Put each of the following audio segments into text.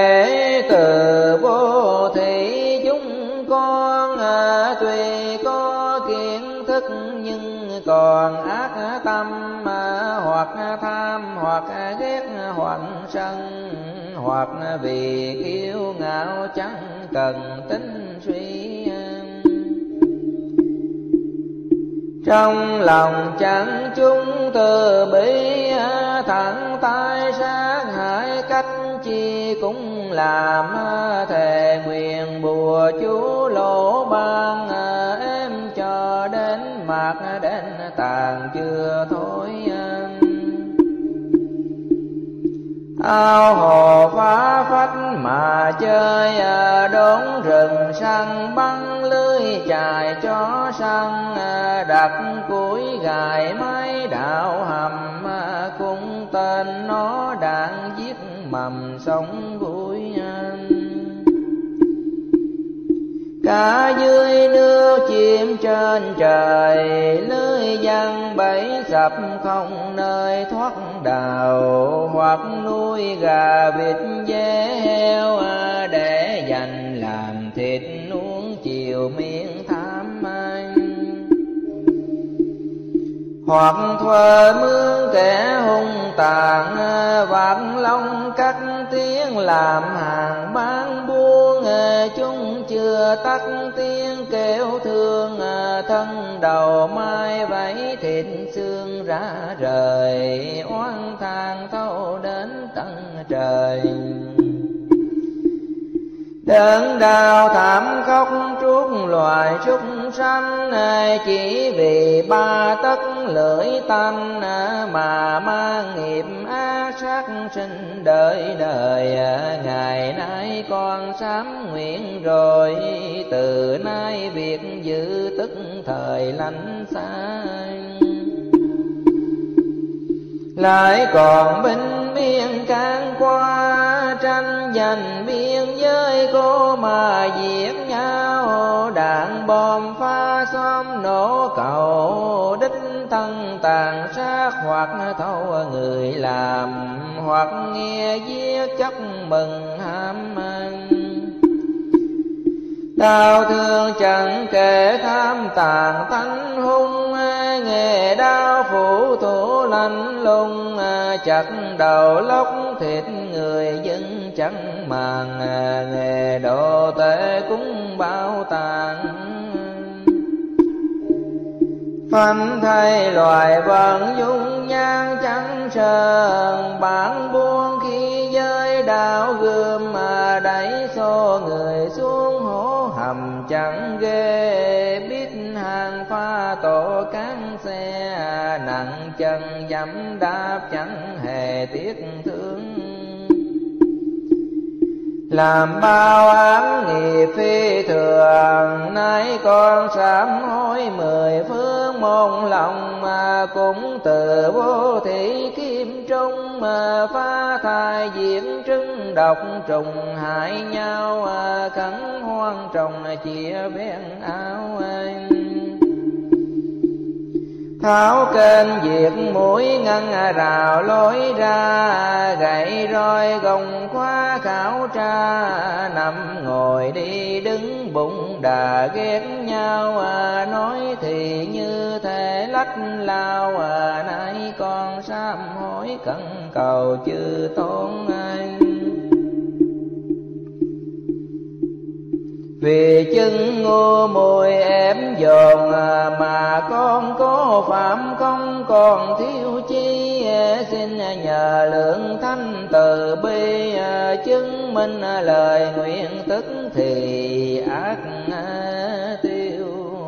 đệ tử vô thị chúng con, tuy có kiến thức nhưng còn ác tâm, hoặc tham hoặc ghét hoặc sân, hoặc vì kiêu ngạo chẳng cần tính suy. Trong lòng chẳng chúng từ bi, thẳng tay sát hại cách chi cũng làm, thề nguyện bùa chú lỗ ban, em cho đến mạc đến tàn chưa thôi. Ao hồ phá phách mà chơi, đốn rừng săn bắn lưới chài chó săn, đặt củi gài máy đạo hầm, cung tên nó đạn giết mầm sống vui. Cả dưới nước chim trên trời, lưới giăng bẫy sập không nơi thoát đào, hoặc nuôi gà vịt dê heo, để dành làm thịt nuông chiều miên tham anh. Hoặc thuê mướn kẻ hung tàn, vạt lông cắt tiếng làm hàng bán buôn, chúng chưa tắt tiếng kêu thương, thân đầu mai vẫy thịt xương rã rời, oán than thâu đến tận trời. Đớn đau thảm khóc truốt loài súc sanh, chỉ vì ba tấc lưỡi tanh, mà mang nghiệp ác sát sinh đời đời. Ngày nay con sám nguyện rồi, từ nay việc giữ tức thời lánh xa. Lại còn binh biên can qua, tranh giành biên giới cô mà giết nhau. Đạn bom phá xóm nổ cầu, đích thân tàn sát hoặc thâu người làm, hoặc nghe giết chóc mừng ham ăn. Đau thương chẳng kể tham tàn tánh hung, nghề đau phủ thủ lạnh lùng, chặt đầu lóc thịt người dân chẳng màng, nghề độ tệ cũng bao tàn. Phanh thay loài vận dung nhan chẳng sờn, bản buông khi giới đạo gươm, mà đẩy xô người xuống hố hầm chẳng ghê. Biết hàng pha tổ cán xe, nặng chân dẫm đạp chẳng hề tiếc thương. Làm bao ám nghiệp phi thường, nay con sám hối mười phương môn lòng, mà cũng từ vô thị kim trung, mà phá thai diễn trứng độc trùng hại nhau, cắn hoang trồng chia bén áo anh. Tháo kênh diệt mũi ngăn rào lối ra, gậy roi gồng khóa khảo tra, nằm ngồi đi đứng bụng đà ghét nhau, nói thì như thể lách lao, nay con sám hối cẩn cầu chư tôn anh. Vì chứng ngu muội ém dồn, mà con có phạm không còn thiếu chi. Xin nhờ lượng thanh từ bi, chứng minh lời nguyện tức thì ác tiêu.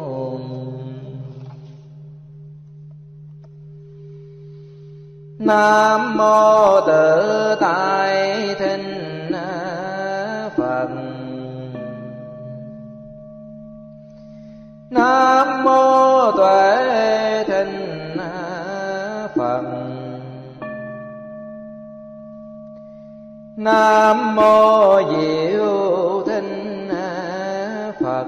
Nam mô Tự Tại Thinh Phật. Nam mô Tuệ Thinh Phật. Nam mô Diệu Thinh Phật.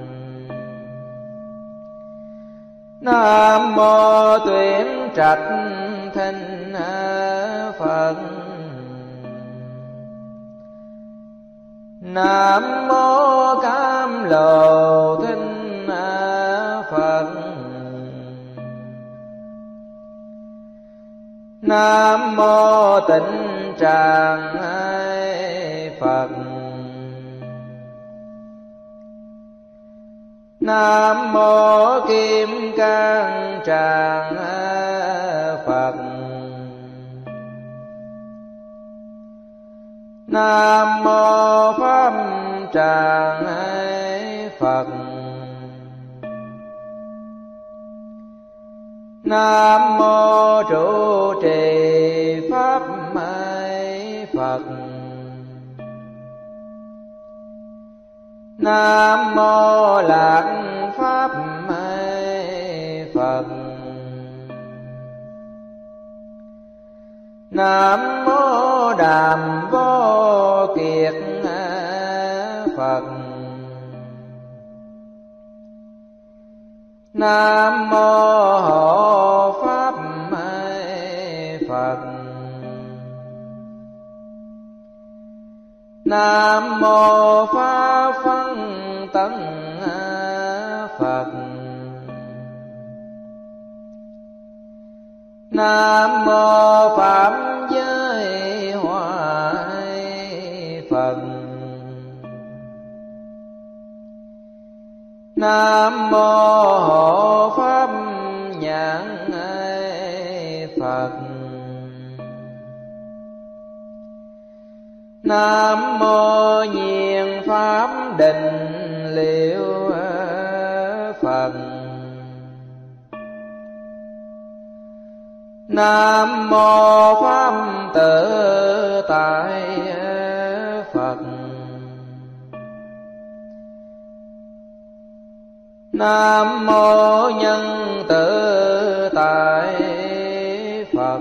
Nam mô Tuyển Trạch Thinh Phật. Nam mô Cam Lồ Thích Phật. Nam mô Tịnh Tràng Phật. Nam mô Kim Cang Tràng Phật. Nam mô Pháp Tràng Phật. Nam mô Trụ Trì Pháp Phật. Nam mô Lạc Pháp Phật. Nam mô Đàm Vô Kiệt Phật. Nam mô Hộ Pháp Phật. Nam mô Pháp Phân Tấn Phật. Nam mô Phạm Giới Hoại Phật. Nam mô Hộ Pháp Nhãn Phật. Nam mô Nhiên Pháp Định Liệu Phật. Nam mô Pháp Tự Tại Phật. Nam mô Nhân Tự Tại Phật.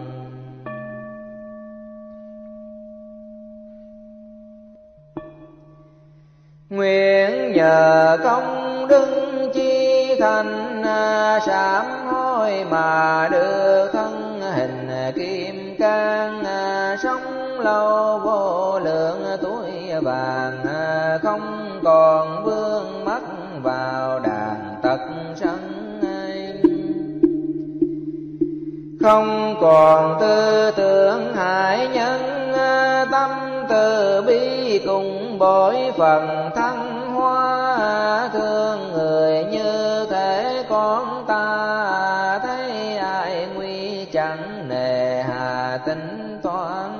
Nguyện nhờ công đức chi thành sám hối mà được thân hình kim cang, sống lâu vô lượng tuổi vàng, không còn vương mắc vào đàn tật sanh, không còn tư tưởng hại nhân, tâm từ bi cùng bội phần thăng hoa, thương người như thể con ta, thấy ai nguy chẳng nề hà tính toán,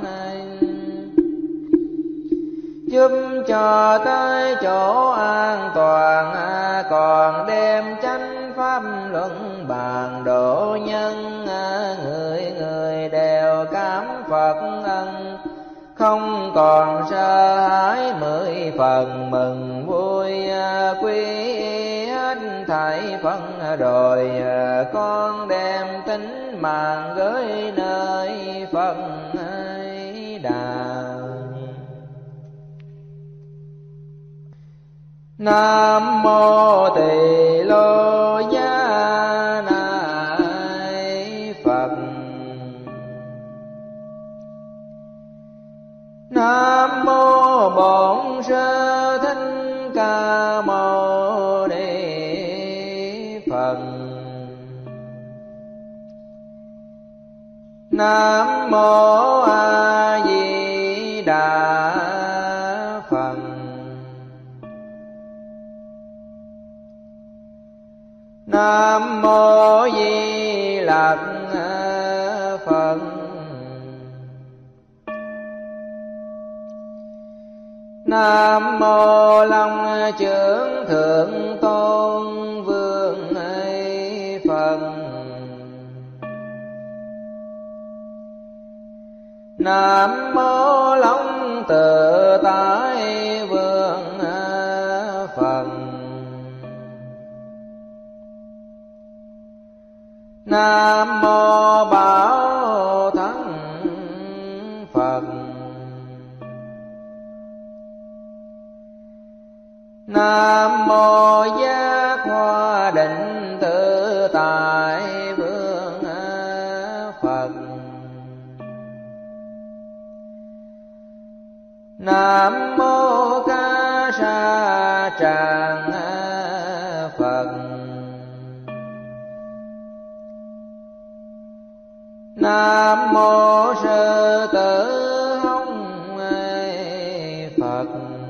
giúp cho tới chỗ an toàn, còn đem chánh pháp luận bàn độ nhân, người người đều cảm Phật ân, không còn sợ hãi 10 phần mừng vui, quy hết thảy phân rồi, con đem tính mạng gửi nơi Phật Đà. Nam mô Tỳ Lô Giá Na Phật. Nam mô Bổn Sư Thích Ca Mâu Ni Phật. Nam mô A Di Đà Phật. Nam mô Di Lặc Phật. Nam mô Long Trưởng Thượng Tôn Vương Phật. Nam mô Long Tự Tại Vương Phật. Nam mô Bảo Thắng Phật. Nam mô Giác Hoa Định Tự Tại Vương Phật. Nam mô Ca Sa Tràng Phật. Nam mô Sư Tử Hồng Phật.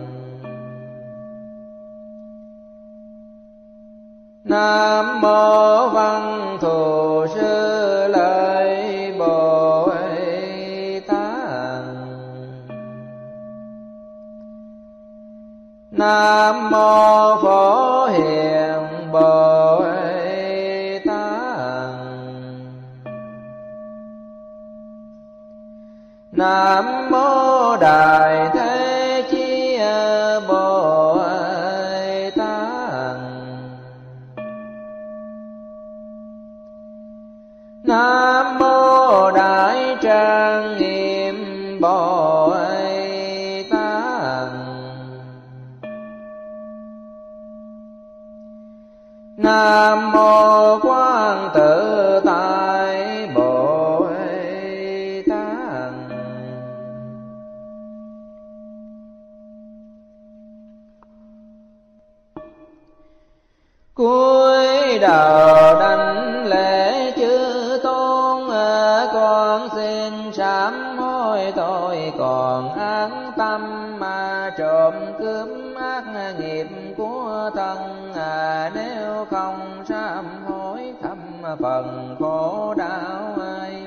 Nam mô Văn Thù Sư Lợi Bồ Tát. Nam mô Phổ Hiền Bồ Tát. Nam mô Đại Thế Chí Bồ Tát. Nam mô Đại Trang Nghiêm Bồ Tát. Nam mô Quán Tự Tại Bồ Tát. Cúi đầu đảnh lễ chư tôn, con xin sám hối tội còn ác tâm, mà trộm cướp ác nghiệp của thân. Nếu không sám hối thâm phần khổ đau ai.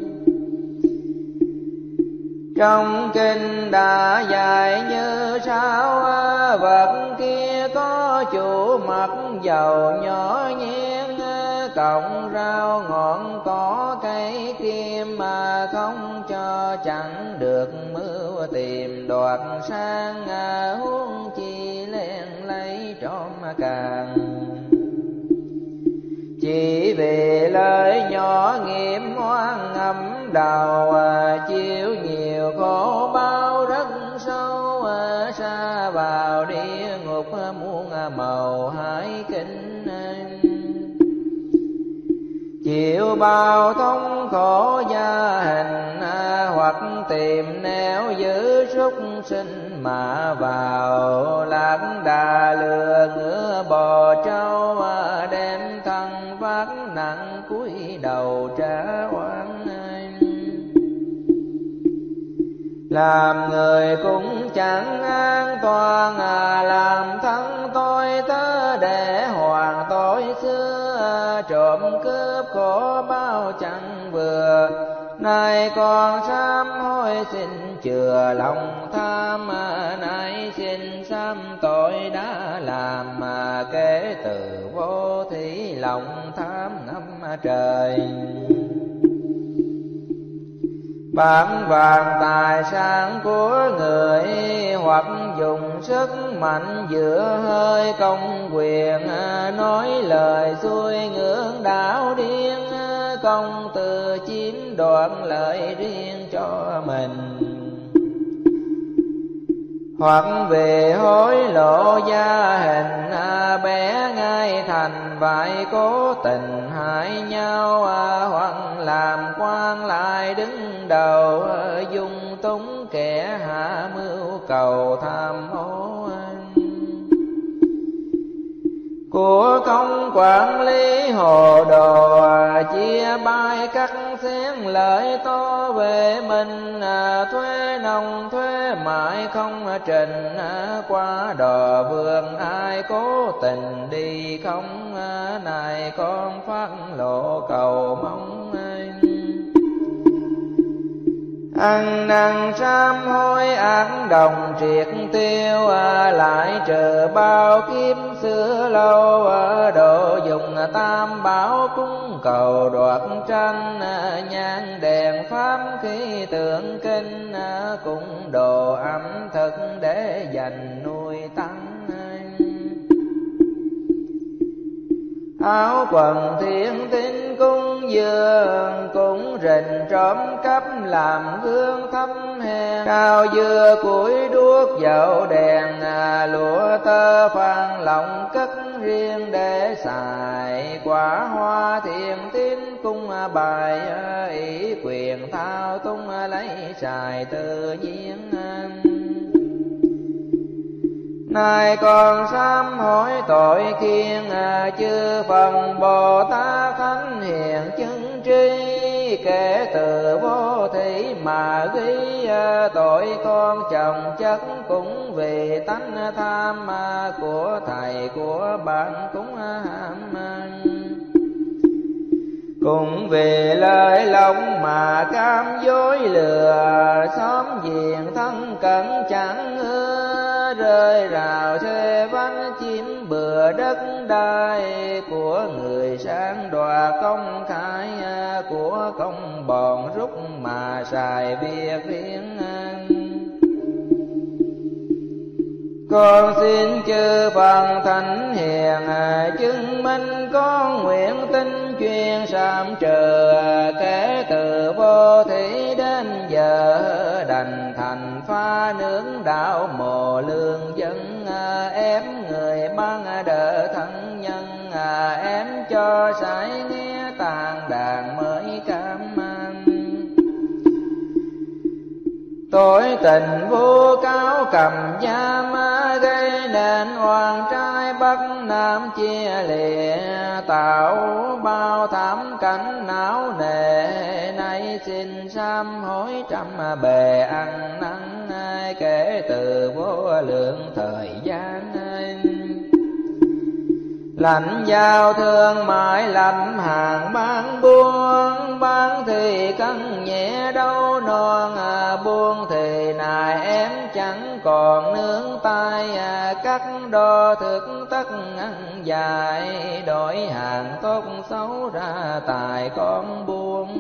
Trong kinh đã dạy như sau, vật kia có chủ mặt dầu nhỏ nhén, cọng rau ngọn cỏ cây kim, mà không cho chẳng được mưu tìm đoạt sang. Huống chi len lấy trộm càng, chỉ vì lời nhỏ nghiệp oan ngầm đầu. Chịu nhiều khổ bao rất sâu, sa vào địa ngục muôn màu hải kinh. Chịu bao thống khổ gia hình, hoặc tìm nẻo giữ súc sinh mà vào. Lạc đà lừa ngựa bò trâu, đem thân vác nặng cúi đầu trả oan. Làm người cũng chẳng an toàn, làm thân tôi tớ để hoàn tội xưa. Trộm cướp khổ bao chẳng vừa, nay con sám hối xin chừa lòng tham. Nay xin sám tội đã làm, mà kể từ vô thí lòng tham ngắm trời. Bán vàng tài sản của người, hoặc dùng sức mạnh giữa hơi công quyền. Nói lời xuôi ngưỡng đạo điên, công từ chiếm đoạt lợi riêng cho mình. Hoặc về hối lộ gia hình, bé ngay thành vậy cố tình hại nhau. Hoặc làm quan lại đứng đầu, dung túng kẻ hạ mưu cầu tham ô. Của không quản lý hồ đồ, chia bay cắt xén lợi to về mình. Thuế nông thuế mại không trình, qua đò vườn ai cố tình đi không. Này con phát lộ cầu mong anh. Ăn năn sám hối ác đồng triệt tiêu, lại trừ bao kiếp xưa lâu. Độ dùng tam bảo cúng cầu đoạt tranh, nhang đèn pháp khí tượng kinh. Cũng đồ ẩm thực để dành nuôi tăng. Áo quần thiên tín cung dường, cũng rình trộm cắp làm gương thấp hèn. Cao dưa củi đuốc dầu đèn, lụa tơ phan lọng cất riêng để xài. Quả hoa thiên tín cung bài, ý quyền thao tung lấy xài tự nhiên. Nay con sám hối tội khiên chư Phật Bồ Tát Thánh Hiền chứng tri, kể từ vô thủy mà ghi tội con chồng chất, cũng vì tánh tham của thầy của bạn cũng ham, cũng vì lời lòng mà cam dối lừa, xóm giềng thân cận chẳng ưa, rơi rào thuê vánh chiếm bừa đất đai của người sang, đoạt công khai của công bọn rút mà xài việc riêng. Con xin chư Phật Thánh Hiền chứng minh con nguyện tin chuyên sám trừ, kể từ vô thủy đến giờ đành thành pha nướng đạo mồ lương dân, ém người băng đỡ thân nhân, ém cho sải nghe tàn đàn mới cảm ăn. Tội tình vô cáo cầm giam, gây nên oan trai bắc nam chia lìa, tạo bao thảm cảnh não nề. Nay xin sám hối trăm bề ăn năn, kể từ vô lượng thời gian. Lãnh giao thương mãi lập hàng bán buôn, bán thì cân nhẹ đâu non, buông thì nài ém chẳng còn nướng tay, cắt đo thực tất ăn dài, đổi hàng tốt xấu ra tài con buông.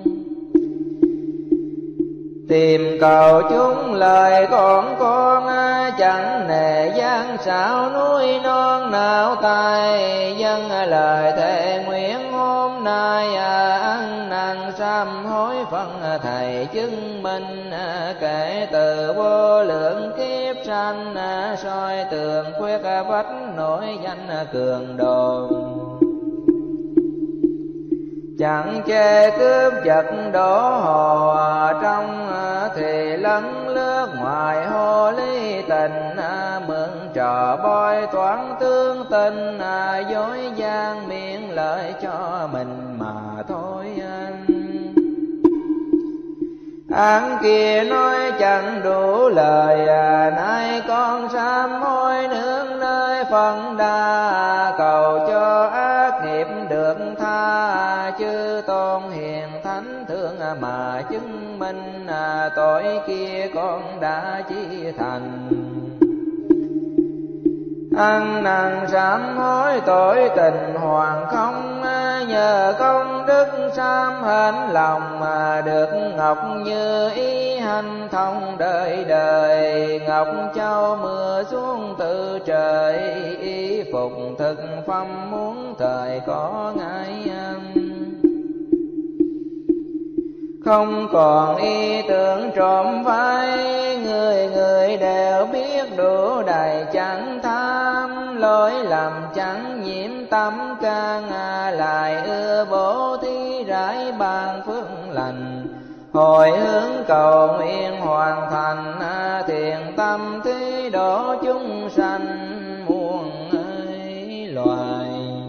Tìm cầu chúng lời con chẳng nề gian xảo núi non nào tài, dân lời thề nguyện hôm nay ăn năn sám hối phân thầy chứng minh, kể từ vô lượng kiếp sanh, soi tường khuyết vách nổi danh cường đồn. Chẳng chê cướp giật đổ hồ trong, thì lấn lướt ngoài hồ ly tình, mượn trò bôi toán tương tình, dối gian miệng lợi cho mình mà thôi. Án kia nói chẳng đủ lời, nay con sám hối nương nơi phân đa, cầu cho ác nghiệp được tha, chư tôn hiền thánh thương mà chứng minh, tội kia con đã chi thành. Ăn năn sám hối tội tình hoàng không, nhờ công đức sám hên lòng, mà được ngọc như ý hành thông đời đời. Ngọc châu mưa xuống từ trời, y phục thực phẩm muốn thời có ngại. Không còn ý tưởng trộm phái, người người đều biết đủ đầy chẳng tham, lỗi lầm chẳng nhiễm tâm can, lại ưa bố thí rải ban phước lành. Hồi hướng cầu nguyện hoàn thành, thiện tâm thí độ chúng sanh muôn loài.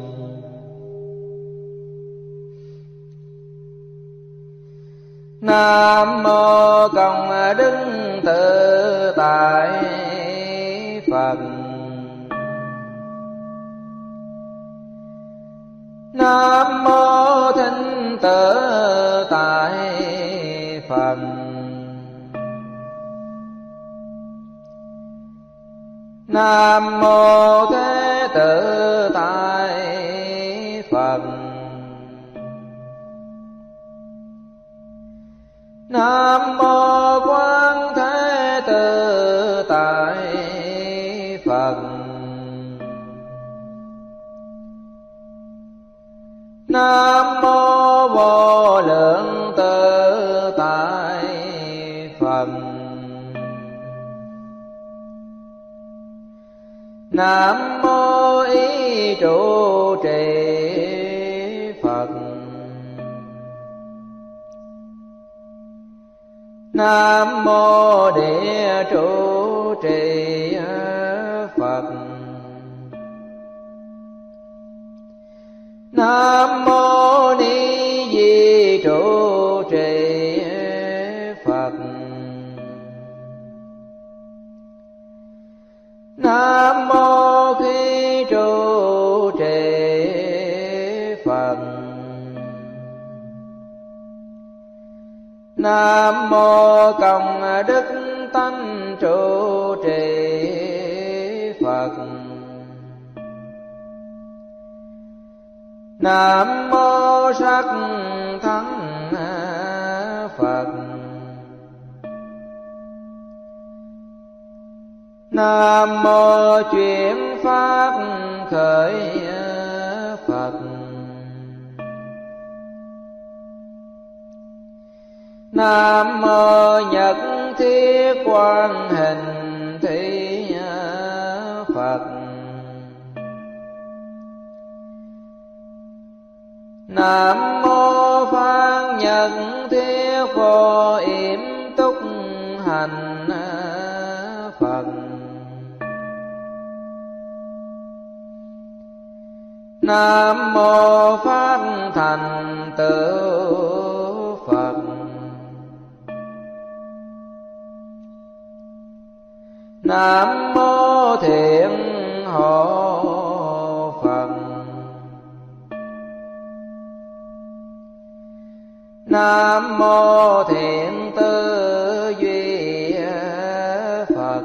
Nam mô Công Đức Tự Tại Phật. Nam mô Thinh Tự Tại Phật. Nam mô Thế Tự Tại Phật. Nam mô Quán Thế Tự Tại Phật. Nam mô Vô Lượng Tự Tại Phật. Nam mô Ý Trụ Trì Phật. Nam mô Địa Trụ Trì Phật. Nam mô Ni Di trụ trì Phật. Nam mô Khi trụ trì Phật. Nam mô Công đức tánh trụ trì Phật. Nam mô Sắc Thắng Phật. Nam mô Chuyển Pháp Khởi Phật. Nam mô Nhật Thiết Quan Hình Thị Phật. Nam mô Phan Nhật Thiết Phổ Yểm Túc Hành Phật. Nam mô Pháp Thành Tựu Phật. Nam mô Thiện Hộ Phật. Nam mô Thiện Tư Duy Phật.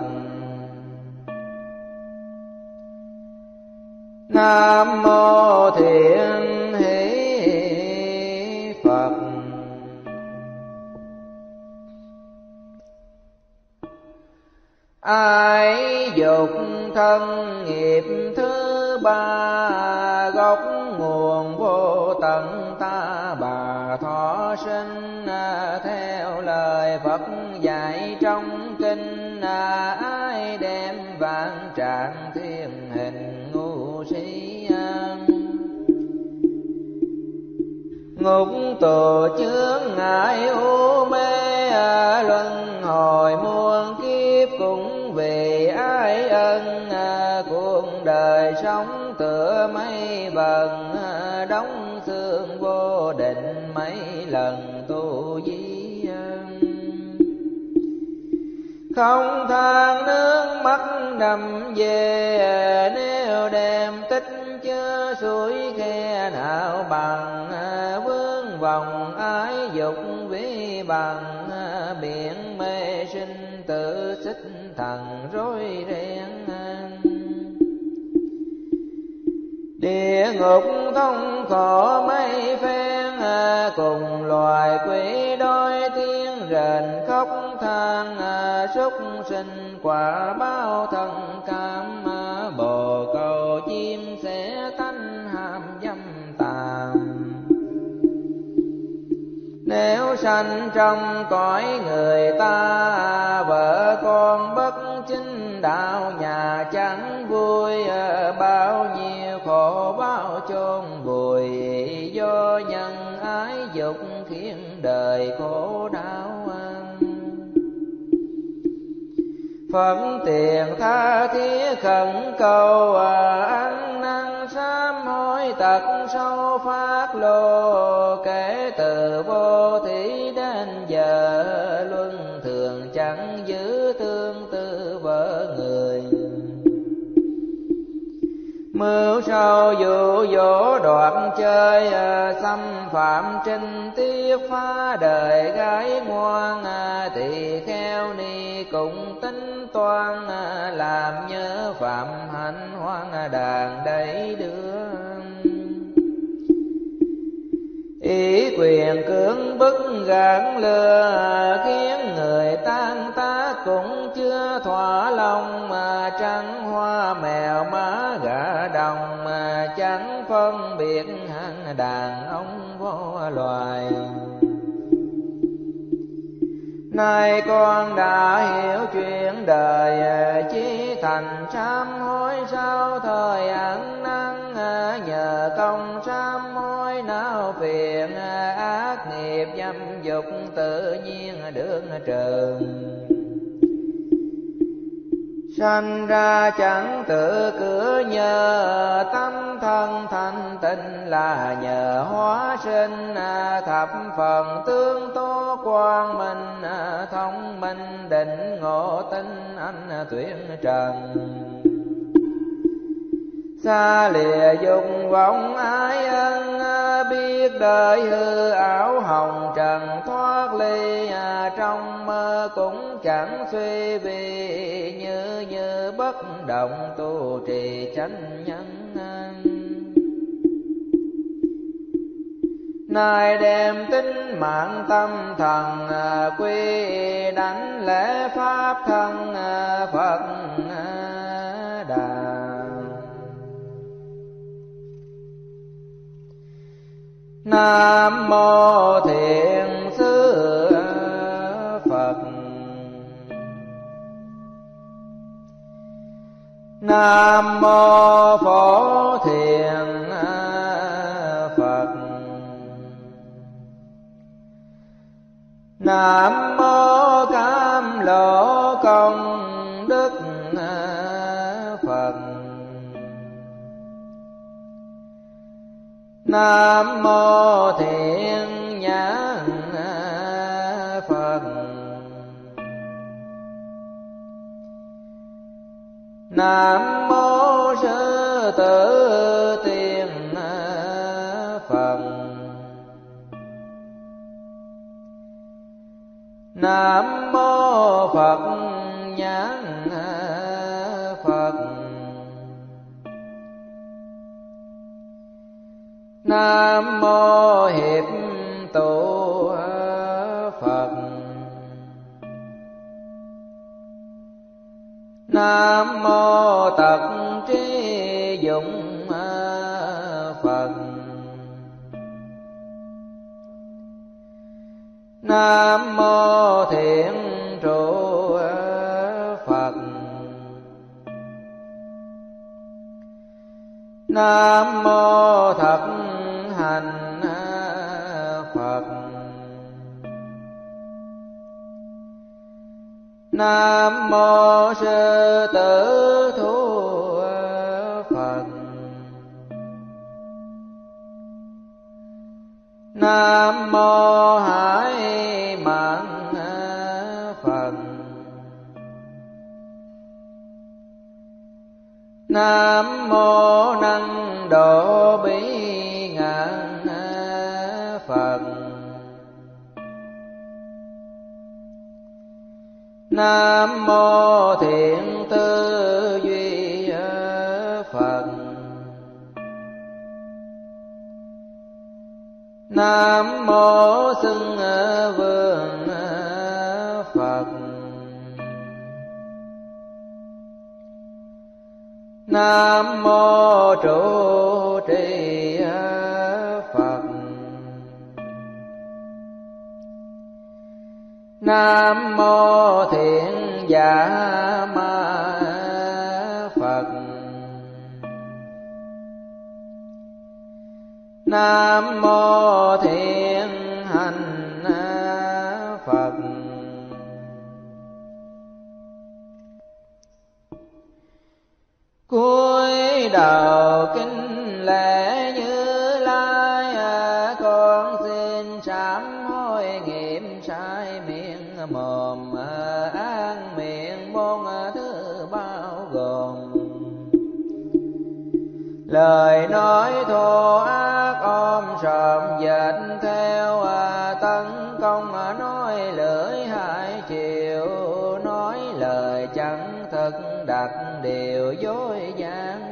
Nam mô Thiện Hỷ Phật. Ái dục thân nghiệp thứ ba, gốc nguồn vô tận ta bà thọ sinh. Theo lời Phật dạy trong kinh, ai đem vạn trạng thiên hình ngu si. Ngục tù chướng ngại u mê, luân hồi muôn kiếp cũng vì ái ân. Cuộc đời sống tựa mây vần, đóng xương vô định mấy lần tu di. Không than nước mắt đầm về, nếu đem tích chứa suối khe nào bằng. Vương vòng ái dục vi bằng, biển mê sinh tự xích thần rối ren. Địa ngục thông khổ mấy phen, cùng loài quỷ đôi tiếng rền khóc than. Súc sinh quả báo thân cam, bồ câu chim sẽ tánh ham dâm tàm. Nếu sanh trong cõi người ta, vợ con bất chính đạo nhà chẳng vui. Bao nhiêu khổ báo chôn vùi, do nhân ái dục khiến đời khổ đau. Phật tiền tha thiết khẩn cầu, ăn năn sám hối tật sâu phát lô. Kể từ vô thí đến giờ, luân thường chẳng giữ tương tư vợ người. Mưu sâu dụ dỗ đoạt chơi, xâm phạm trinh tiết phá đời gái ngoan. Tỳ kheo ni cùng tính toan, làm nhớ phạm hạnh hoang đàn đẩy đưa. Ý quyền cưỡng bức gạn lừa, khiến người tan tác cũng chưa thỏa lòng. Trắng hoa mèo má gà đồng, chẳng phân biệt hạng đàn ông vô loài. Nay con đã hiểu chuyện đời, chí thành sám hối sau thời ăn năn. Nhờ công sám hối não phiền, ác nghiệp dâm dục tự nhiên được trừ. Sanh ra chẳng tự cửa, nhờ tâm thân thanh tịnh là nhờ hóa sinh. Thập phần tương tố quang minh, thông minh định ngộ tinh anh tuyển trần. Xa lìa dục vọng ái ân, biết đời hư ảo hồng trần. Thoát ly trong mơ cũng chẳng suy vi, như bất động tu trì chánh nhân. Nay đem tính mạng tâm thần, quy đảnh lễ pháp thân Phật Đà. Nam mô Thiện Sư Phật. Nam mô Phổ Thiện Phật. Nam mô Cam Lộ Công Đức Phật. Nam mô Thiện Nhãn Phật. Nam mô Sư Tử Tiên Phật. Nam mô Phật Nhãn Phật. Nam mô Hiệp Tụ Phật. Nam mô Tật Trí Dụng Phật. Nam mô Thiện Trụ Phật. Nam mô Thập Hành Phật. Nam mô Sư Tử Thu Phật. Nam mô Hải Mạn Phật. Nam mô Năng Độ Bỉ Ngạn Phật. Nam mô Thiện Tư Duy Phật. Nam mô Xưng Vương Phật. Nam mô Trụ Trì Phật. Nam mô Thiện Giả Ma Phật. Nam mô Thiện Hành Phật. Cúi đầu kính lễ Như Lai, con xin sám hối nghiệm sai miệng mồm, ác miệng bốn thứ bao gồm. Lời nói thô ác ôm sòm dệt theo, tấn công nói lưỡi hai chiều. Nói lời chẳng thật đặt điều dối gian.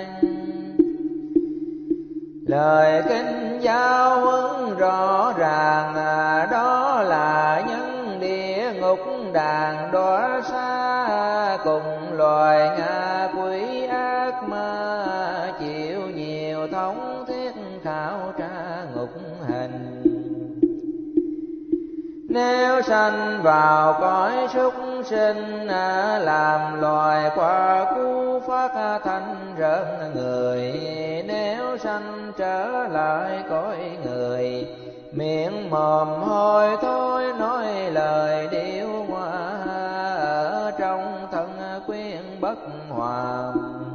Lời kinh giáo huấn rõ ràng, đó là nhân địa ngục đàn đọa xa. Cùng loài ngạ quỷ ác ma, chịu nhiều thống thiết khảo tra ngục hình. Nếu sanh vào cõi súc sinh, làm loài qua cú phát thanh rợn người. Nếu sanh trở lại cõi người, miệng mồm hôi thối nói lời điêu ngoa. Ở trong thân quyến bất hòa.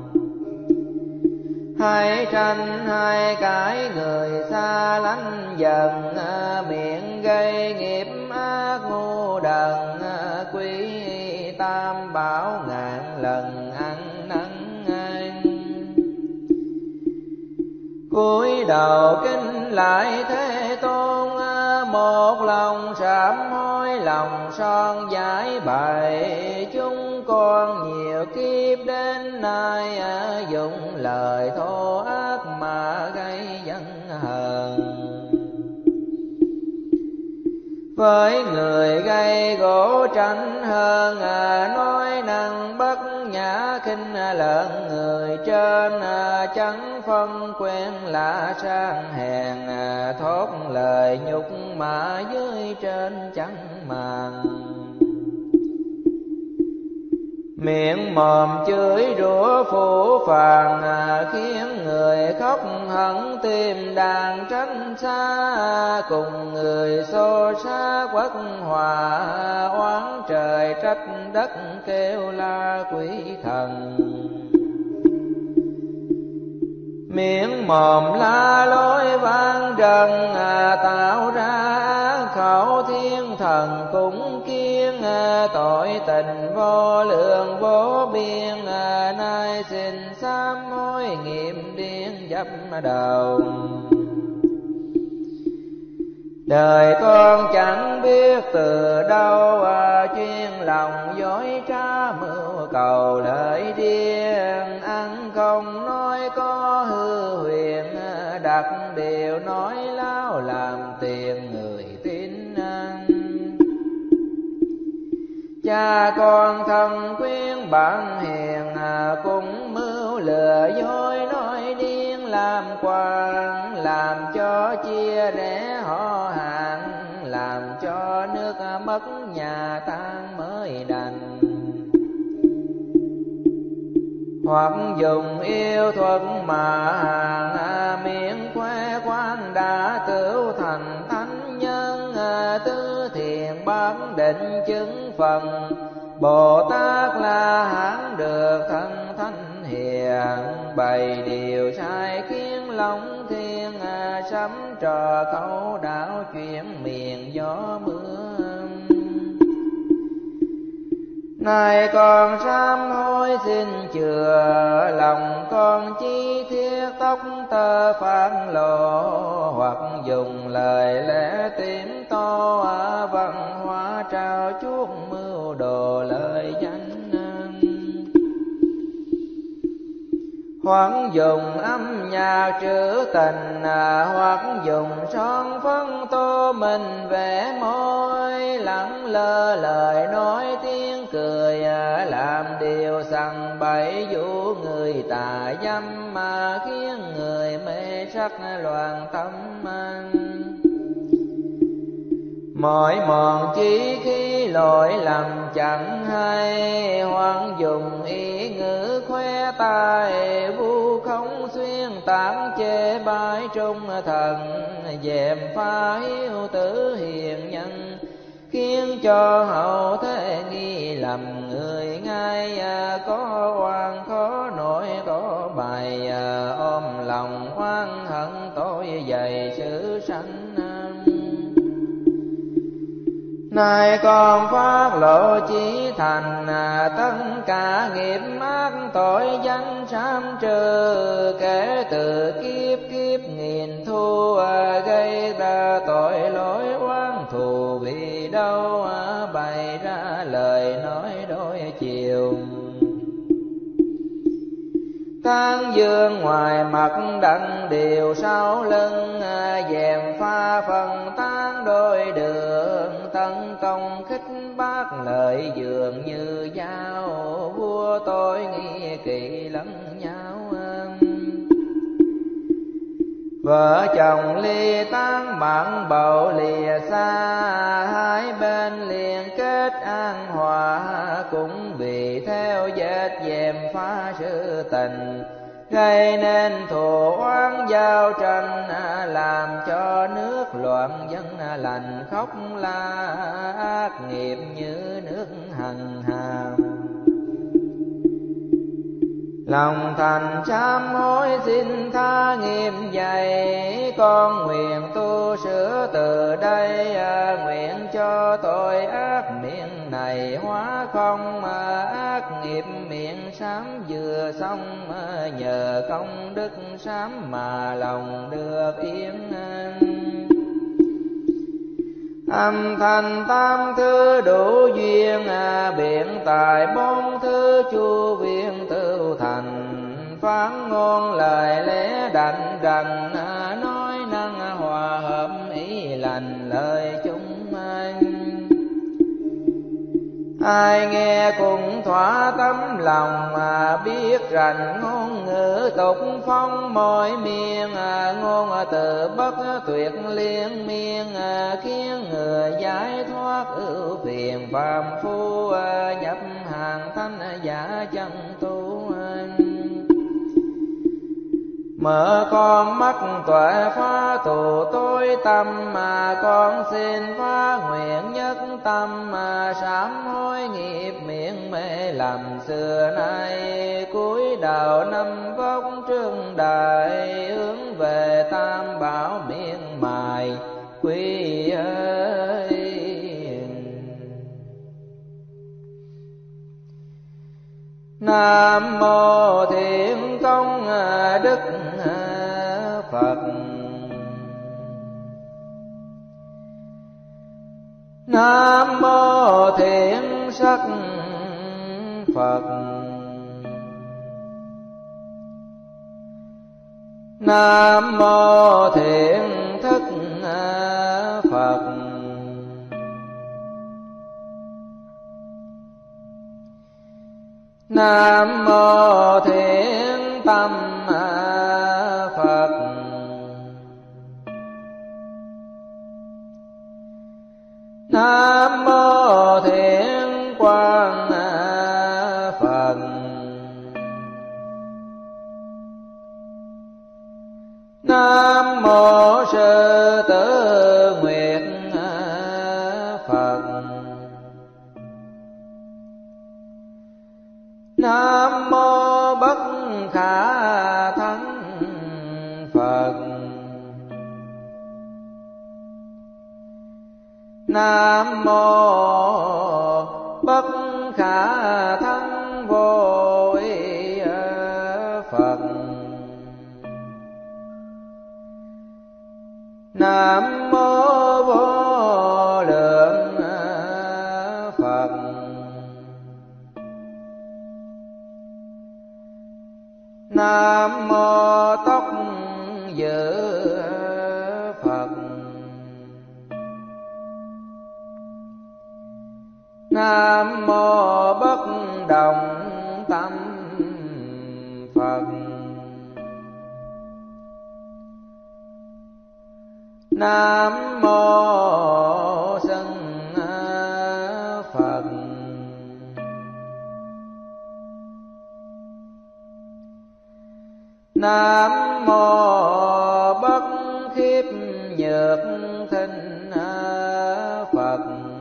Hai tranh hai cái người xa lánh dần, miệng gây nghiệp ác ngu đần, quý tam bảo ngàn lần ăn năn ăn. Cúi đầu kính lại Thế Tôn, một lòng sám hối lòng son giải bày. Chúng con nhiều kiếp đến nay, dùng lời thô ác mà gây dân hờn. Với người gây gỗ tranh hơn, nói năng bất nhã khinh lợn người trên. Chẳng phân quen lạ sang hèn, thốt lời nhục mạ dưới trên chẳng màng. Miệng mồm chửi rủa phũ phàng, khiến người khóc hận tim đàn tránh xa. Cùng người xô xát bất hòa, oán trời trách đất kêu la quỷ thần. Miệng mồm la lối vang trần, tạo ra khẩu thiên thần cũng kiêng. Tội tình vô lượng vô biên, nay xin sám hối nghiệp điên dấp đầu. Đời con chẳng biết từ đâu, chuyên lòng dối trá mưu cầu lợi điên. Ăn không nói có hư huyền, đặt điều nói láo làm tiền người tin ăn. Cha con thân quyến bạn hiền, cũng mưu lừa dối nói điên làm quan. Làm cho chia rẽ họ hàng, làm cho nước mất nhà tan mới đành. Hoặc dùng yêu thuật mà hàng, miệng khoe khoang đã tửu thành thánh nhân. Tứ thiền bác định chứng phần, Bồ Tát La Hán được thân thánh hiền. Bày điều sai khiến lòng thiên, sắm trò khẩu đảo chuyện miền gió mưa. Này con sám hối xin chừa, lòng con chi thiết tóc tơ phản lộ. Hoặc dùng lời lẽ tím to, văn hóa trao chuốt mưu đồ lời danh. Hoặc dùng âm nhạc trữ tình, hoặc dùng son phấn tô mình vẽ môi. Lẳng lơ lời nói tiếng cười, làm điều sằng bậy dụ người tà dâm. Mà khiến người mê sắc loạn tâm anh. Mỏi mòn chí khí lỗi lầm chẳng hay, hoặc dùng ý ngữ khoe tài. Vu khống xuyên tán chê bái trung thần, dèm pha hiếu tử hiền nhân. Khiến cho hậu thế nghi lầm người ngay, có oan khó nổi có bài. Ôm lòng oan hận tội dày sự sanh. Nay con phát lộ chí thành, tất cả nghiệp ác tội danh sám trừ. Kể từ kiếp kiếp nghìn thu, gây ra tội lỗi oán thù vì đâu. Bày ra lời nói đôi chiều, tán dương ngoài mặt đặng điều sau lưng. Dèm pha phần tán đôi đường, tấn công khích bác lợi dường như dao. Vua tôi nghi kỵ lẫn nhau, vợ chồng ly tán bạn bầu lìa xa. Hai bên liền kết an hòa, cũng vì theo vết dèm pha sự tình. Gây nên thù oán giao tranh, làm cho nước loạn dân lành khóc la. Ác nghiệp như nước hằng hàm, Lòng thành sám hối xin tha nghiệp dày, con nguyện tu sửa từ đây, nguyện cho tội ác miệng này hóa không, ác nghiệp miệng sám vừa xong, nhờ công đức sám mà lòng được yên an. Âm thanh tam thứ đủ duyên, biện tài bốn thứ chu viên tựu thành, phán ngôn lời lẽ đảnh rằng, nói năng hòa hợp ý lành lời chúng anh. Ai nghe cùng thỏa tấm lòng, biết rành ngôn ngữ tục phong mỗi miền, ngôn từ bất tuyệt liên miên, khiến người giải thoát ưu phiền phàm phu, nhập hàng thanh giả chân tu. Mở con mắt tuệ phá tù tối tâm, con xin phá nguyện nhất tâm, sám hối nghiệp miệng mê lầm xưa nay, cúi đầu năm vóc trương đại, hướng về tam bảo miên mài quy ơi. Nam mô Thiện Công Đức Phật. Nam mô Thiện Sắc Phật. Nam mô Thiện Thức Phật. Nam mô Thiện Tâm Phật. Nam mô Thiện Quang Phật. Nam mô Sư Tử Nguyệt Phật. Nam mô Bất Khả Thắng Phật. Nam mô Bất Khả Thắng Vô Ý Phật. Nam mô Vô Lượng Phật. Nam mô Tóc Dự Phật. Nam mô Bất Động Tâm Phật. Nam mô Sân Phật. Nam mô Bất Khiếp Nhược Thinh Phật.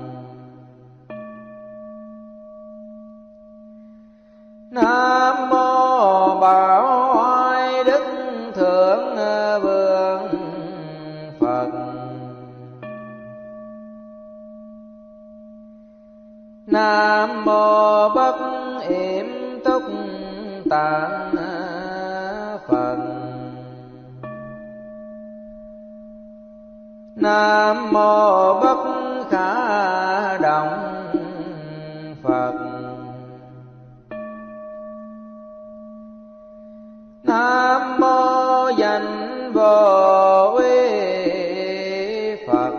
Nam mô Bảo Oai Đức Thượng Vương Phật. Nam mô Bất Yểm Túc Tạng Phật. Nam mô Bất Khả Động Phật. Nam mô Danh Vô Uy Phật.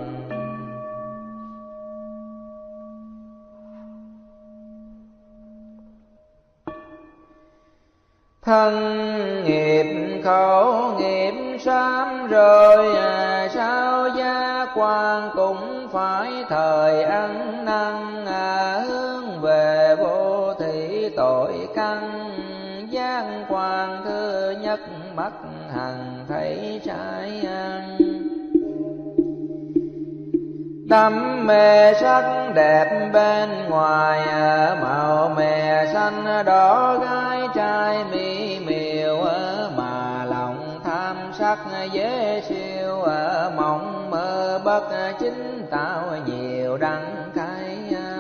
Thân nghiệp khẩu nghiệp sám rồi, sao gia quan cũng phải thời ăn năn, hướng về vô thị tội căn, giác quan thứ nhất mắt hằng thấy trái ăn. Đam mê sắc đẹp bên ngoài, màu mè xanh đỏ gái trai mỹ miều, mà lòng tham sắc dễ siêu, mộng mơ bất chính tạo nhiều đắng cay.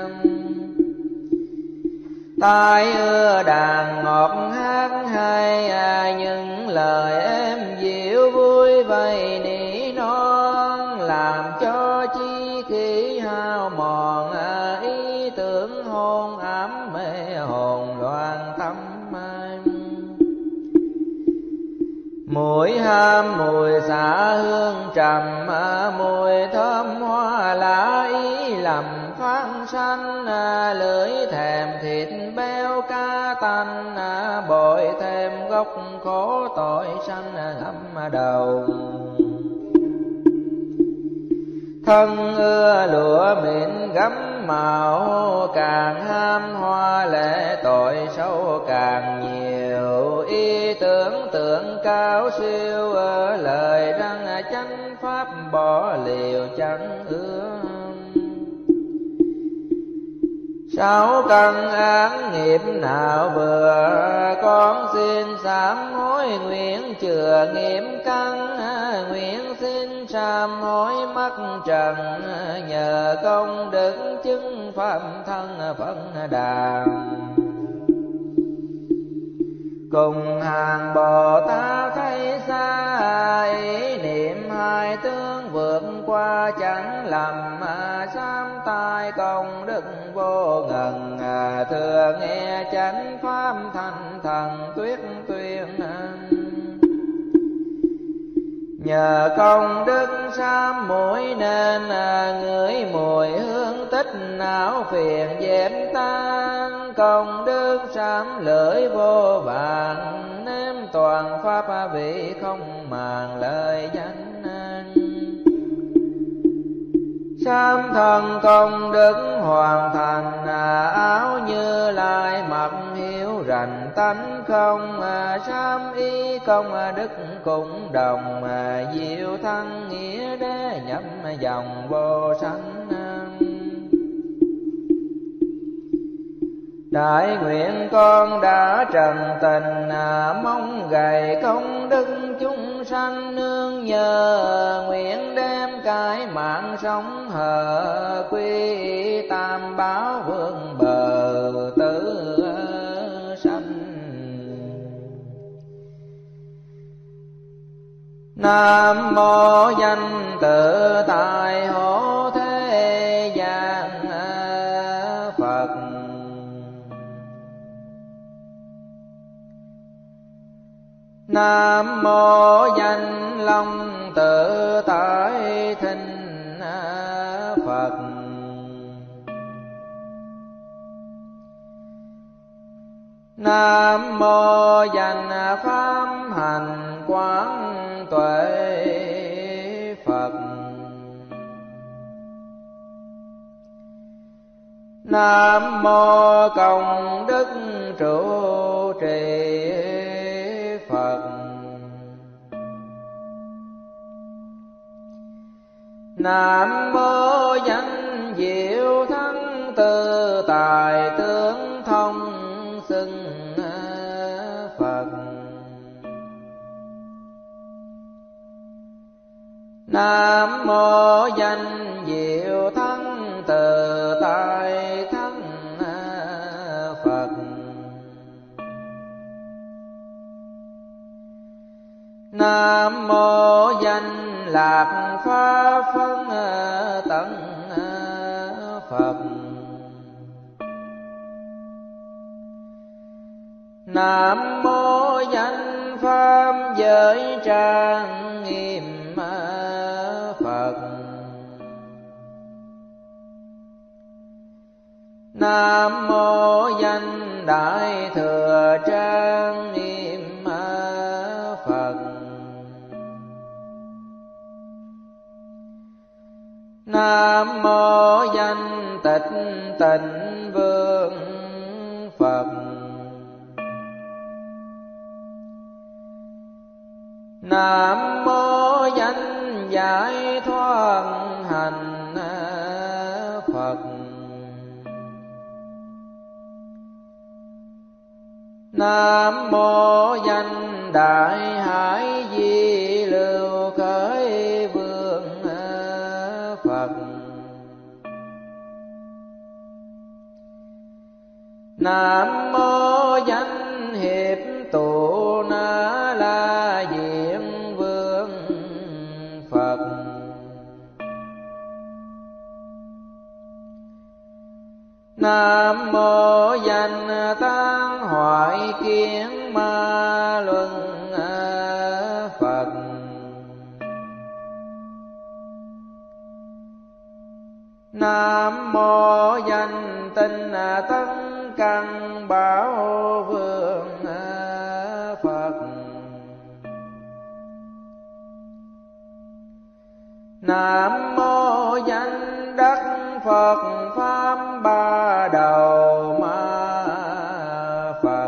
Tai ưa đàn ngọt hát hay, những lời êm dịu vui vầy nỉ non, làm cho chi khí hao mòn, ý tưởng hôn ám mê hồn loạn tâm. Mùi ham mùi xạ hương trầm, mùi thơm hoa lá ý lầm phát sanh, lưỡi thèm thịt béo cá tanh, bội thêm gốc khổ tội sanh ngậm đầu. Thân ưa lụa mịn gấm màu, càng ham hoa lệ tội sâu càng nhiều, ý tưởng tượng cao siêu, lời răng chánh pháp bỏ liều chẳng ưa. Sáu căn án nghiệp nào vừa, con xin sám hối nguyện chừa nghiệp căn, nguyện xin sám hối mắc trần, nhờ công đức chứng pháp thân Phật Đà. Cùng hàng Bồ Tát thấy xa, ý niệm hai tướng vượt qua chẳng lầm, sám tai công đức vô ngần, thừa nghe chánh pháp thanh thần tuyết tuyên. Nhờ công đức sám mũi nên, ngửi mùi hương tích não phiền dẹp tan, công đức sám lưỡi vô vàn, nếm toàn pháp vị không màng lời danh. Sám thân công đức hoàn thành, áo Như Lai mặc hiếu rành tánh không, sám ý công đức cũng đồng, diệu thân nghĩa đế nhập dòng vô sanh. Đại nguyện con đã trần tình, mong gầy công đức chúng sanh nương nhờ, nguyện đem cái mạng sống hờ, quy tam bảo vương bờ tử sanh. Nam mô danh tự tại hộ thế gian Phật. Nam mô danh long tự tại thinh Phật. Nam mô danh pháp hành quán tuệ Phật. Nam mô công đức trụ trì Phật. Nam mô danh diệu thắng tự tại tướng thông xưng Phật. Nam mô danh diệu thắng tự tại thắng Phật. Nam mô danh lạc pháp phân tận Phật. Nam mô danh pháp giới trang nghiêm Phật. Nam mô danh đại thừa trang nghiêm Phật. Nam mô danh tịch tịnh vương Phật. Nam mô danh giải thoát hành Nam mô danh đại hải di lưu khởi vương Phật. Nam mô danh hiệp tụ na la diện vương Phật. Nam mô danh tán hoại kiến ma luân Phật. Nam mô danh tinh tấn căn bảo vương Phật. Nam mô danh đắc Phật pháp ba đầu ma Phật.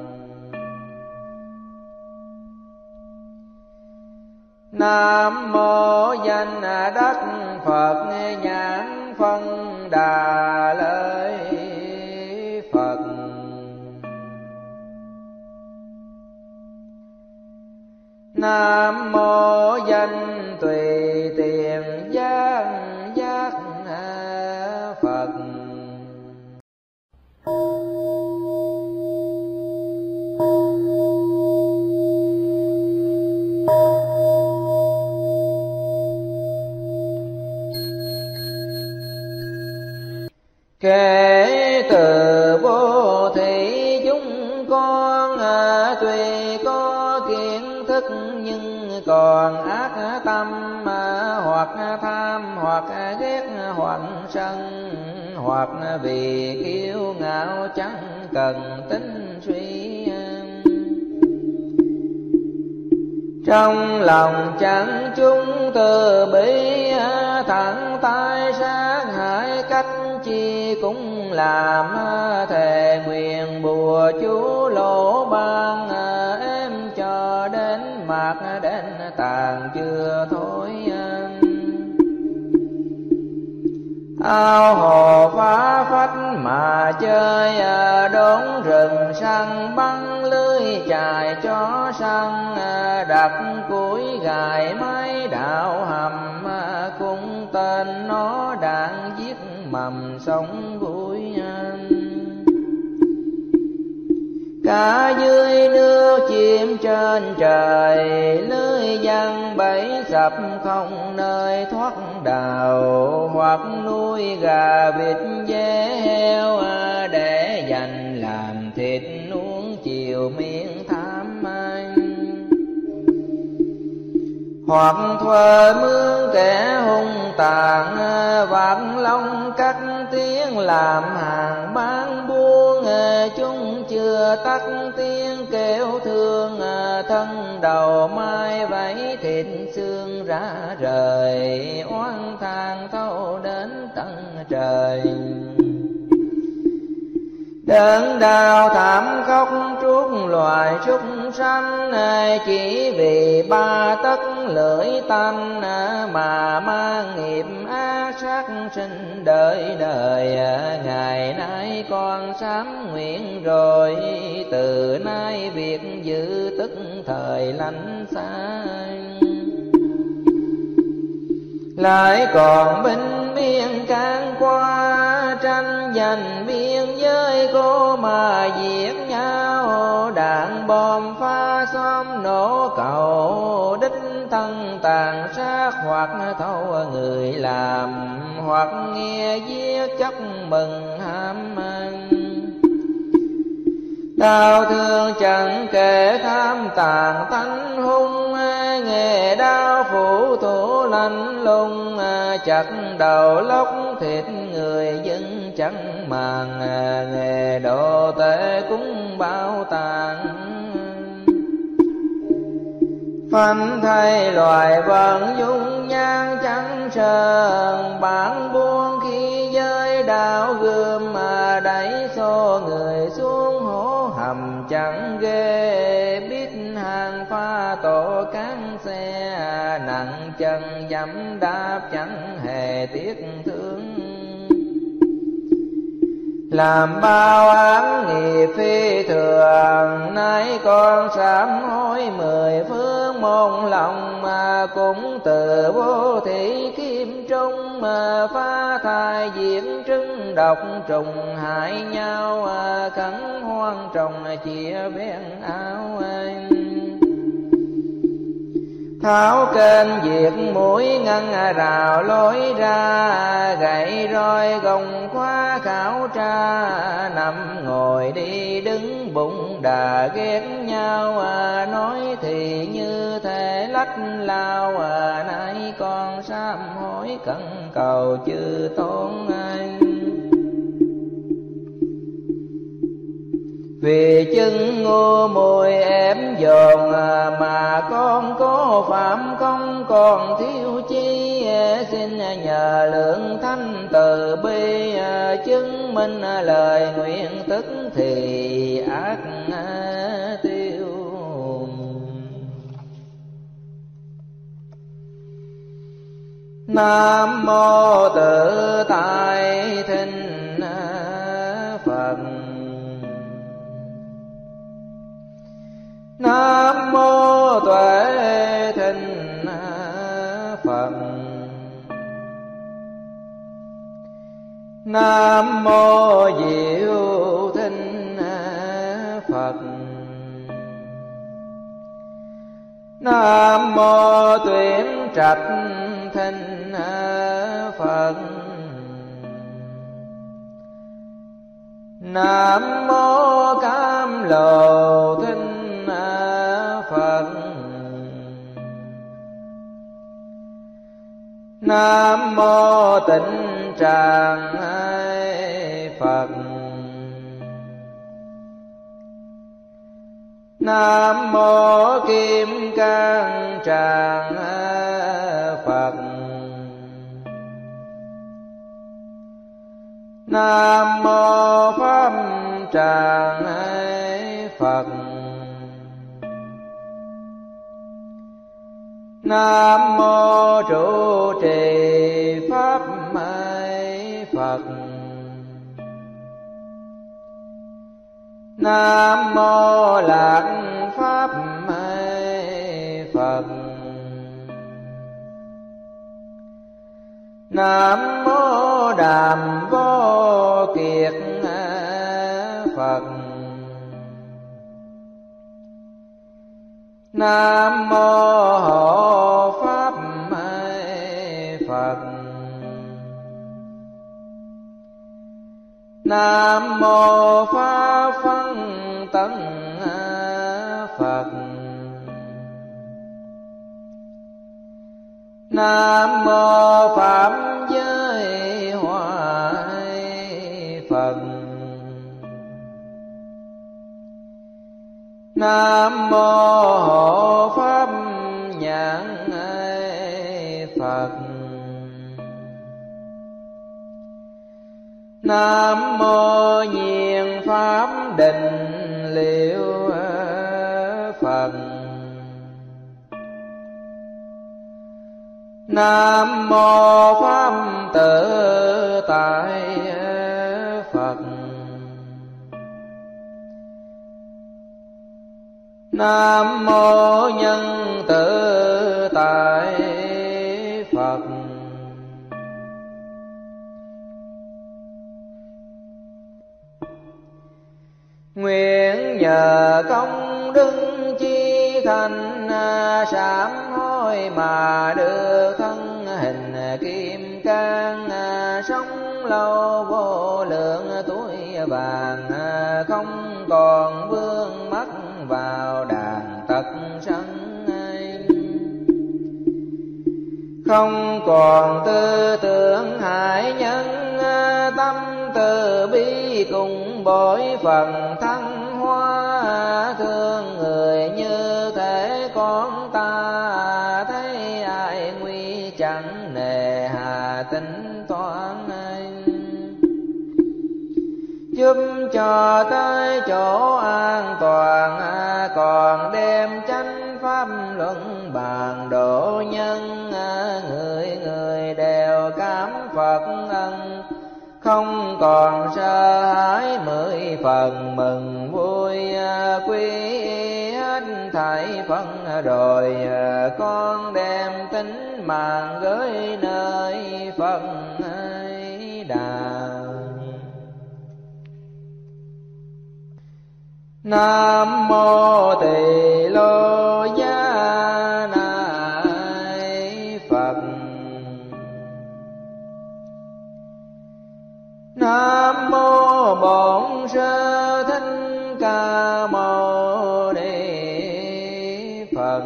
Nam mô danh đắc Phật nhãn phân đà lợi Phật. Nam mô danh tùy tiền giác giác Phật. Kể từ vô thị chúng con tuy có kiến thức nhưng còn ác tâm, hoặc tham hoặc ghét hoặc sân, hoặc vì kiêu ngạo chẳng cần tính suy. Trong lòng chẳng chúng từ bi, thẳng tay sát hại cách chi cũng làm. Thề nguyện bùa chú lỗ ban, em cho đến mạc đến tàn chưa thôi. Ao hồ phá phách mà chơi, đốn rừng săn bắn lưới chài cho săn. Đặt củi gài máy đạo hầm, cũng tên nó đạn giết mầm sống vui. Cả dưới nước chim trên trời, lưới giăng bẫy sập không nơi thoát đào. Hoặc nuôi gà vịt dê heo, để dành làm thịt nuông chiều miệng tham anh. Hoặc thuê mướn kẻ hung tàn, vạt lông cắt tiếng làm hàng bán buôn. Chúng chưa tắt tiếng kêu thương, thân đầu mai vẫy thịt xương rã rời. Oán than thâu đến tận trời, đớn đau thảm khóc chuốc loài súc sanh. Chỉ vì ba tấc lưỡi tanh, mà mang nghiệp ác sát sinh đời đời. Ngày nay con sám nguyện rồi, từ nay việc giữ tức thời lánh xa. Lại còn binh biên can qua, tranh giành biên giới cô mà giết nhau. Đạn bom phá xóm nổ cầu, đích thân tàn sát hoặc thâu người làm. Hoặc nghe giết chóc mừng ham ăn. Đau thương chẳng kể tham tàn tánh hung, nghề đau phủ thủ lạnh lùng. Chặt đầu lóc thịt người dân chẳng màng, nghề đồ tể cũng bao tàn. Phanh thay loài vận dung nhan chẳng sờn, bản buông khi giới đạo gươm mà đẩy xô người xuống hố hầm chẳng ghê. Biết hàng pha tổ cán xe, nặng chân dẫm đạp chẳng hề tiếc thương. làm bao ám nghiệp phi thường. Nay con sám hối mười phương một lòng, mà cũng từ vô thị kim trung, mà phá thai diệt trứng độc trùng hại nhau, khẩn hoang trồng chia bén áo anh. Tháo kênh diệt mũi ngăn rào lối ra, gậy roi gồng khóa khảo tra, nằm ngồi đi đứng bụng đà ghét nhau, nói thì như thể lách lao, nay con sám hối cẩn cầu chư tôn anh. Vì chân ngu muội ém dồn, mà con có phạm công còn thiếu chi, xin nhờ lượng thanh từ bi, chứng minh lời nguyện tức thì ác tiêu. Nam mô Tự Tại Thinh Phật. Nam mô Tuệ Thinh Phật. Nam mô Diệu Thinh Phật. Nam mô Tuyển Trạch Thinh Phật. Nam mô Cam Lồ Thinh Phật. Nam mô Tịnh Tràng Phật. Nam mô Kim Cang Tràng Phật. Nam mô Pháp Tràng Phật. Nam mô Trụ Trì Pháp Phật. Nam mô Lạc Pháp Phật. Nam mô Đàm Vô Kiệt Phật. Nam mô Hộ Pháp Phật. Nam mô Pháp Phân Tấn Phật. Nam mô Phạm Giới Hoại Phật. Nam mô Hộ Pháp Nhãn Phật. Nam mô Nhiên Pháp Định Liệu Phật. Nam mô Pháp Tự Tại Phật. Nam mô Nhân Tự Tại Phật. Nguyện nhờ công đức chi thành, sám hối mà được thân hình kim cang, sống lâu vô lượng tuổi vàng, không còn vương mắc vào đàn tật sanh. Không còn tư tưởng hại nhân, tâm từ bi cùng bội phần thăng hoa, thương người như thể con ta, thấy ai nguy chẳng nề hà tính toán anh. Giúp cho tới chỗ an toàn, còn đem chánh pháp luận bàn độ nhân, người người đều cảm Phật ân, không còn sợ hãi 10 phần mừng vui, quý hết thảy phân rồi con đem tính mạng gửi nơi Phật Đà. Nam mô Tỳ Lô Giá Ni Phật. Nam mô Bổn Sư Thích Ca Mâu Ni Phật.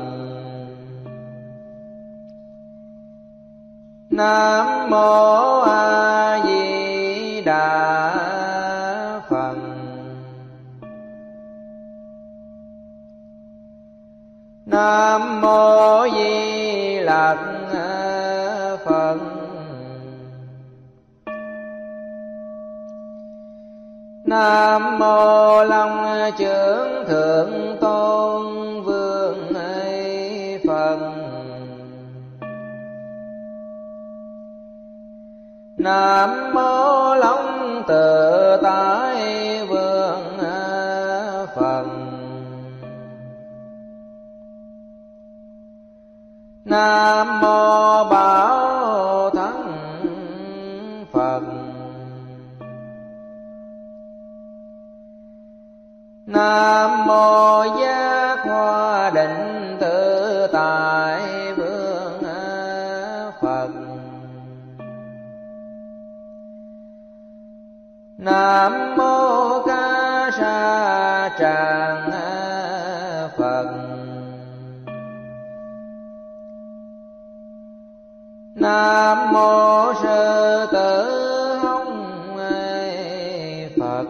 Nam mô A Di Đà Phật. Nam mô Di Lặc Phật. Nam mô Long Trưởng Thượng Tôn Vương Phật. Nam mô Long Tự Tại Vương Phật. Nam mô Bảo Thắng Phật. Nam mô Giác Hoa Định Tự Tại Vương Phật. Nam mô Ca Sa Tràng Phật. Nam mô Sư Tử Hồng Phật.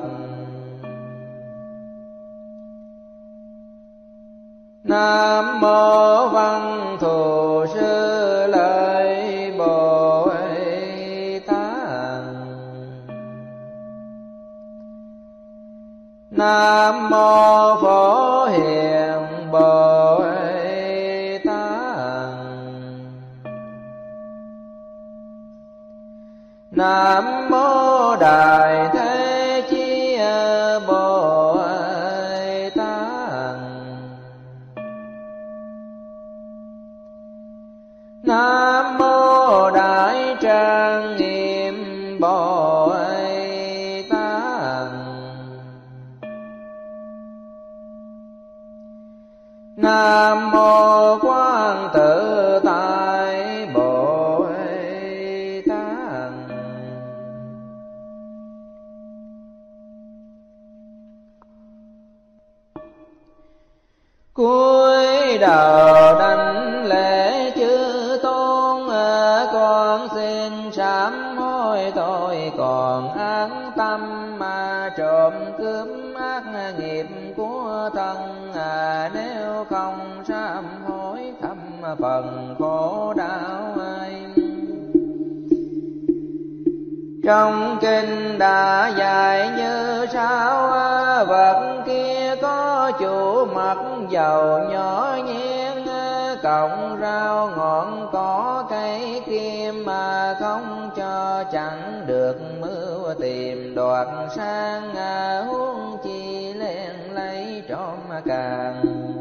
Nam mô Văn Thù Sư Lợi Bồ Tát. Nam mô Phổ Hiền Bồ Tát. Nam mô Đại Thế Chí Bồ Tát. Nam mô Đại Trang Nghiêm Bồ Tát. Nam mô Quán Tự Tại Bồ Tát. Cúi đầu đảnh lễ chư tôn, con xin sám hối tội còn ác tâm mà trộm cướp ác nghiệp của thân. Nếu không sám hối khắp phần khổ đau ai. Trong kinh đã dạy như sau, vật kia có chủ mặt dầu nhỏ nhén, cọng rau ngọn cỏ cây kim mà không cho chẳng được mưu tìm đoạt sang. Huống chi len lấy trộm càng.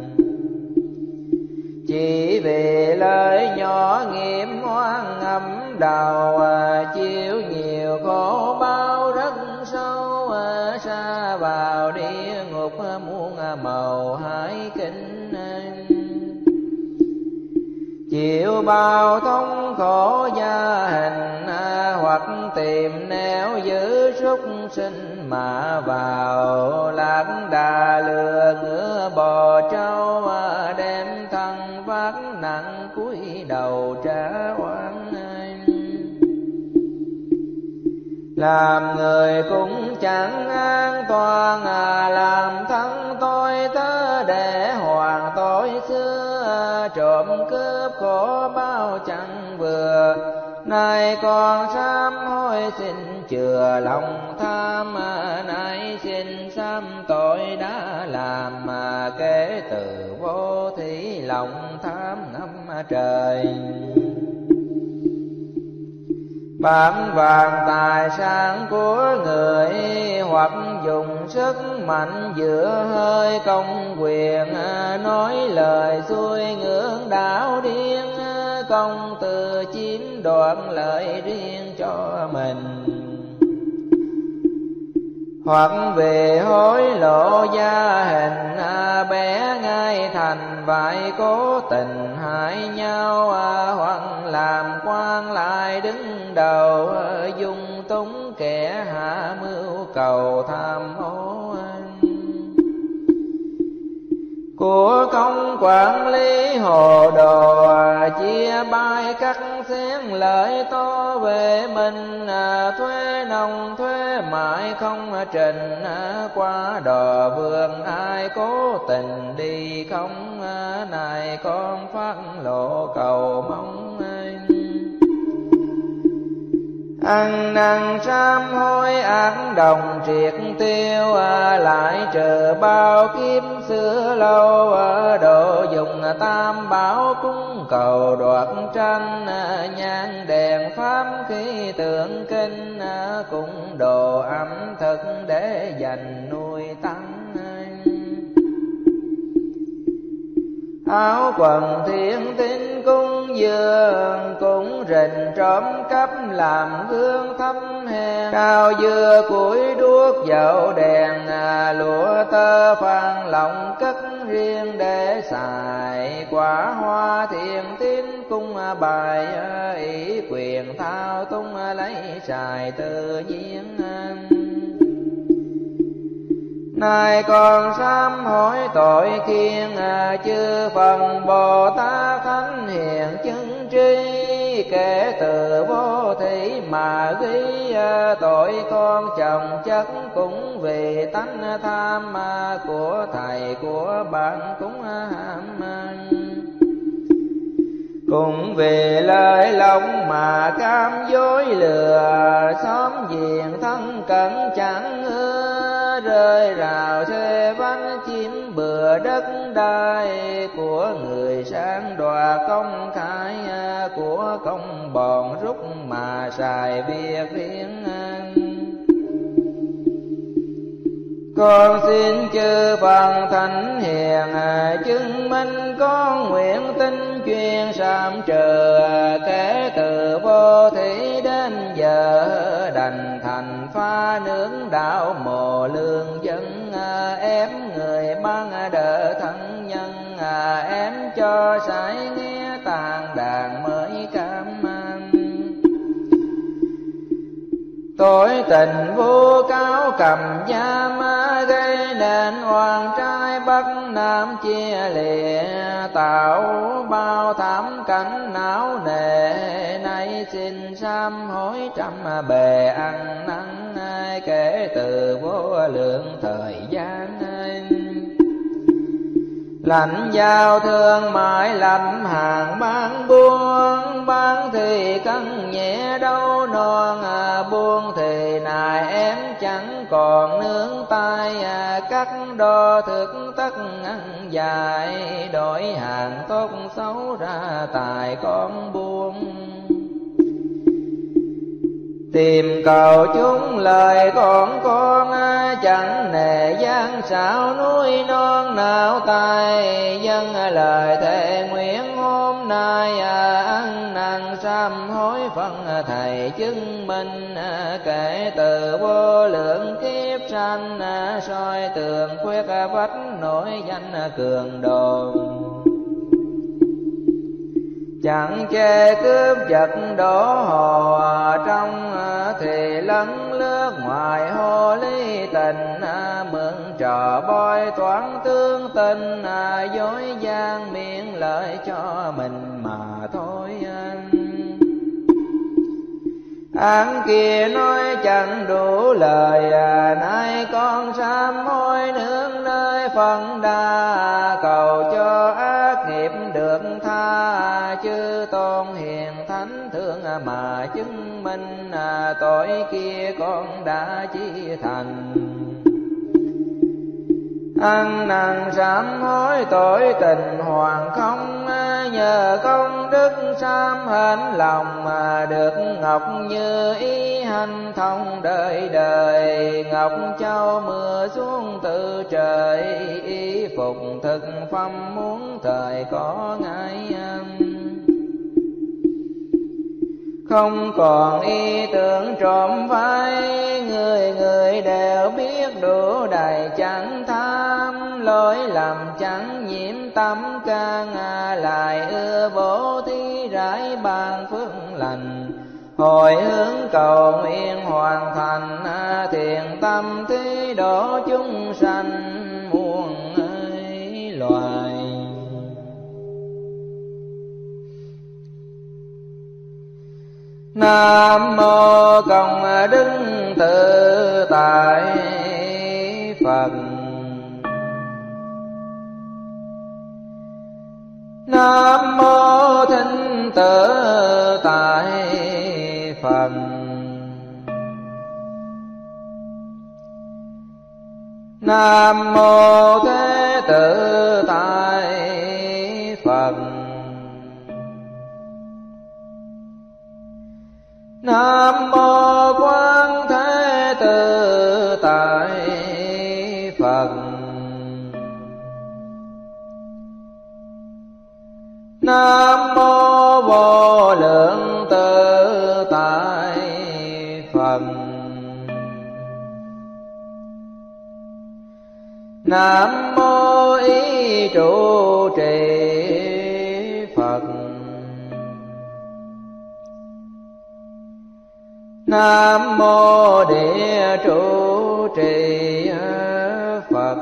Chỉ vì lời nhỏ nghiệp oan ngầm đầu, chịu nhiều khổ bao rất sâu. Sa vào địa ngục muôn màu hải kinh. Chịu bao thống khổ gia hình, hoặc tìm nẻo giữ súc sinh mà vào. Lạc đà lừa ngựa bò trâu, đem thân vác nặng cúi đầu trả oán. Làm người cũng chẳng an toàn, làm thân tôi tớ để hoàng tội xưa. Trộm cướp khổ bao chẳng vừa, nay con sám hối xin chừa lòng tham. Nay xin sám tội đã làm, kể từ vô thí lòng tham năm trời. bám vàng tài sản của người, hoặc dùng sức mạnh giữa hơi công quyền, nói lời xuôi ngưỡng đạo điên, công từ chiếm đoạt lợi riêng cho mình. Hoặc về hối lộ gia hình, bé ngay thành vậy cố tình hại nhau, hoặc làm quan lại đứng đầu, dung túng kẻ hạ mưu cầu tham ô. Của công quản lý hồ đồ, chia bay cắt xén lợi to về mình, thuế nông thuế mại không trình, qua đò vườn ai cố tình đi không, này con phát lộ cầu mong. Ăn năn sám hối ác đồng triệt tiêu, lại trừ bao kiếp xưa lâu, độ dùng tam bảo cúng cầu đoạt tranh, nhang đèn pháp khí tượng kinh, cũng đồ ẩm thực để dành nuôi tăng. Áo quần thiên tín cung dường, cũng rình trộm cắp làm gương thâm hèn, cao dưa củi đuốc dầu đèn, lụa tơ phan lộng cất riêng để xài, quả hoa thiền tín cung bài, ý quyền thao tung lấy xài tự nhiên. Nay con sám hối tội khiên, chư phần Bồ Tát Thánh Hiền chứng tri, kể từ vô thị mà ghi, tội con chồng chất cũng vì tánh tham, của thầy của bạn cũng ham. Cũng vì lời lòng mà cam dối lừa, xóm giềng thân cận chẳng ưa, rơi rào thuê vắng chiếm bừa đất đai, của người sang đoạt công khai, của công bọn rút mà xài việc riêng. Con xin chư phần thánh hiền, chứng minh con nguyện tin chuyên sám trừ, kể từ vô thí đến giờ, đành thành pha nướng đạo mồ lương dân, ém người mang đỡ thân nhân, ém cho sải nghe tàn đàn mới cam. Tội tình vô cáo cầm giam, gây nên oan trai bắc nam chia lìa, tạo bao thảm cảnh não nề, nay xin sám hối trăm bề ăn năn, kể từ vô lượng thời gian. Lãnh giao thương mại lập hàng bán buôn, bán thì cân nhẹ đâu non, buôn thì nài ém chẳng còn nướng tay, cắt đo thực tất ăn dài, đổi hàng tốt xấu ra tài con buôn. Tìm cầu chúng lời con chẳng nề gian xảo núi non nào tay, dân lời thề nguyện hôm nay, ăn năn sám hối phân thầy chứng minh, kể từ vô lượng kiếp sanh, soi tường khuyết vách nổi danh cường đồn. Chẳng chê cướp giật đổ hồ trong, thì lấn lướt ngoài hồ ly tình, mượn trò bói toán tương tình, dối gian miệng lợi cho mình mà thôi. Án kia nói chẳng đủ lời, nay con sám hối nương nơi phần đa, cầu cho ác nghiệp được tha, chư tôn hiền thánh thương mà chứng minh, tội kia con đã chi thành. Ăn năn sám hối tội tình hoàng không, nhờ công đức sám hạnh lòng mà được ngọc như ý hành thông đời đời. Ngọc châu mưa xuống từ trời, y phục thực phẩm muốn thời có ngại không còn ý tưởng trộm phái. Người người đều biết đủ đầy chẳng tham, lỗi lầm chẳng nhiễm tâm can. Lại ưa bố thí rải ban phước lành, hồi hướng cầu nguyện hoàn thành. Thiện tâm thí độ chúng sanh muôn loài. Nam mô Công Đức Tự Tại Phật. Nam mô Thinh Tự Tại Phật. Nam mô Thế Tự Tại Phật. Nam mô Quán Thế Tự Tại Phật. Nam mô Vô Lượng Tự Tại Phật. Nam mô Ý Trụ Trì Phật. Nam mô Địa Trụ Trì Phật.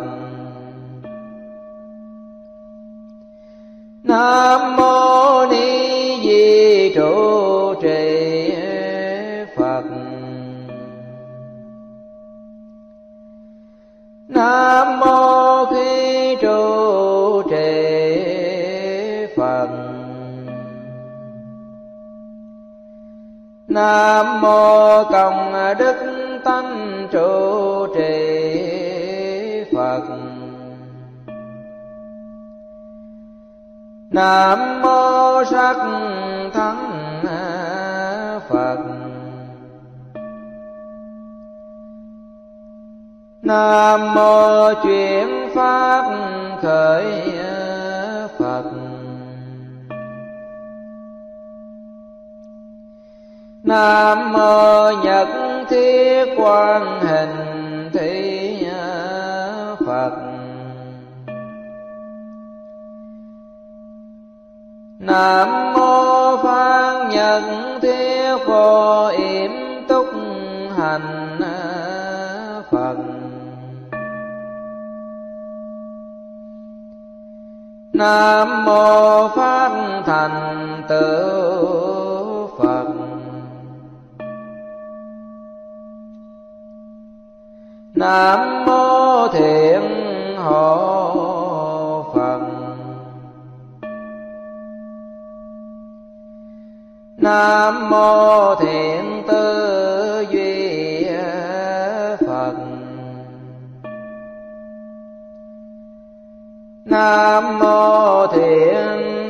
Nam mô Ni Di Trụ Trì Phật. Nam mô Khí Trụ Trì Phật. Nam mô Công Đức Tánh Trụ Trì Phật. Nam mô Sắc Thắng Phật. Nam mô Chuyển Pháp Khởi Phật. Nam mô Nhật Thiết Quan Hình Thị Phật. Nam mô Phan Nhật Thiết Vô Yểm Túc Hành Phật. Nam mô Pháp Thành Tựu Phật. Nam mô Thiện Hộ Phật. Nam mô Thiện Tư Duy Phật. Nam mô Thiện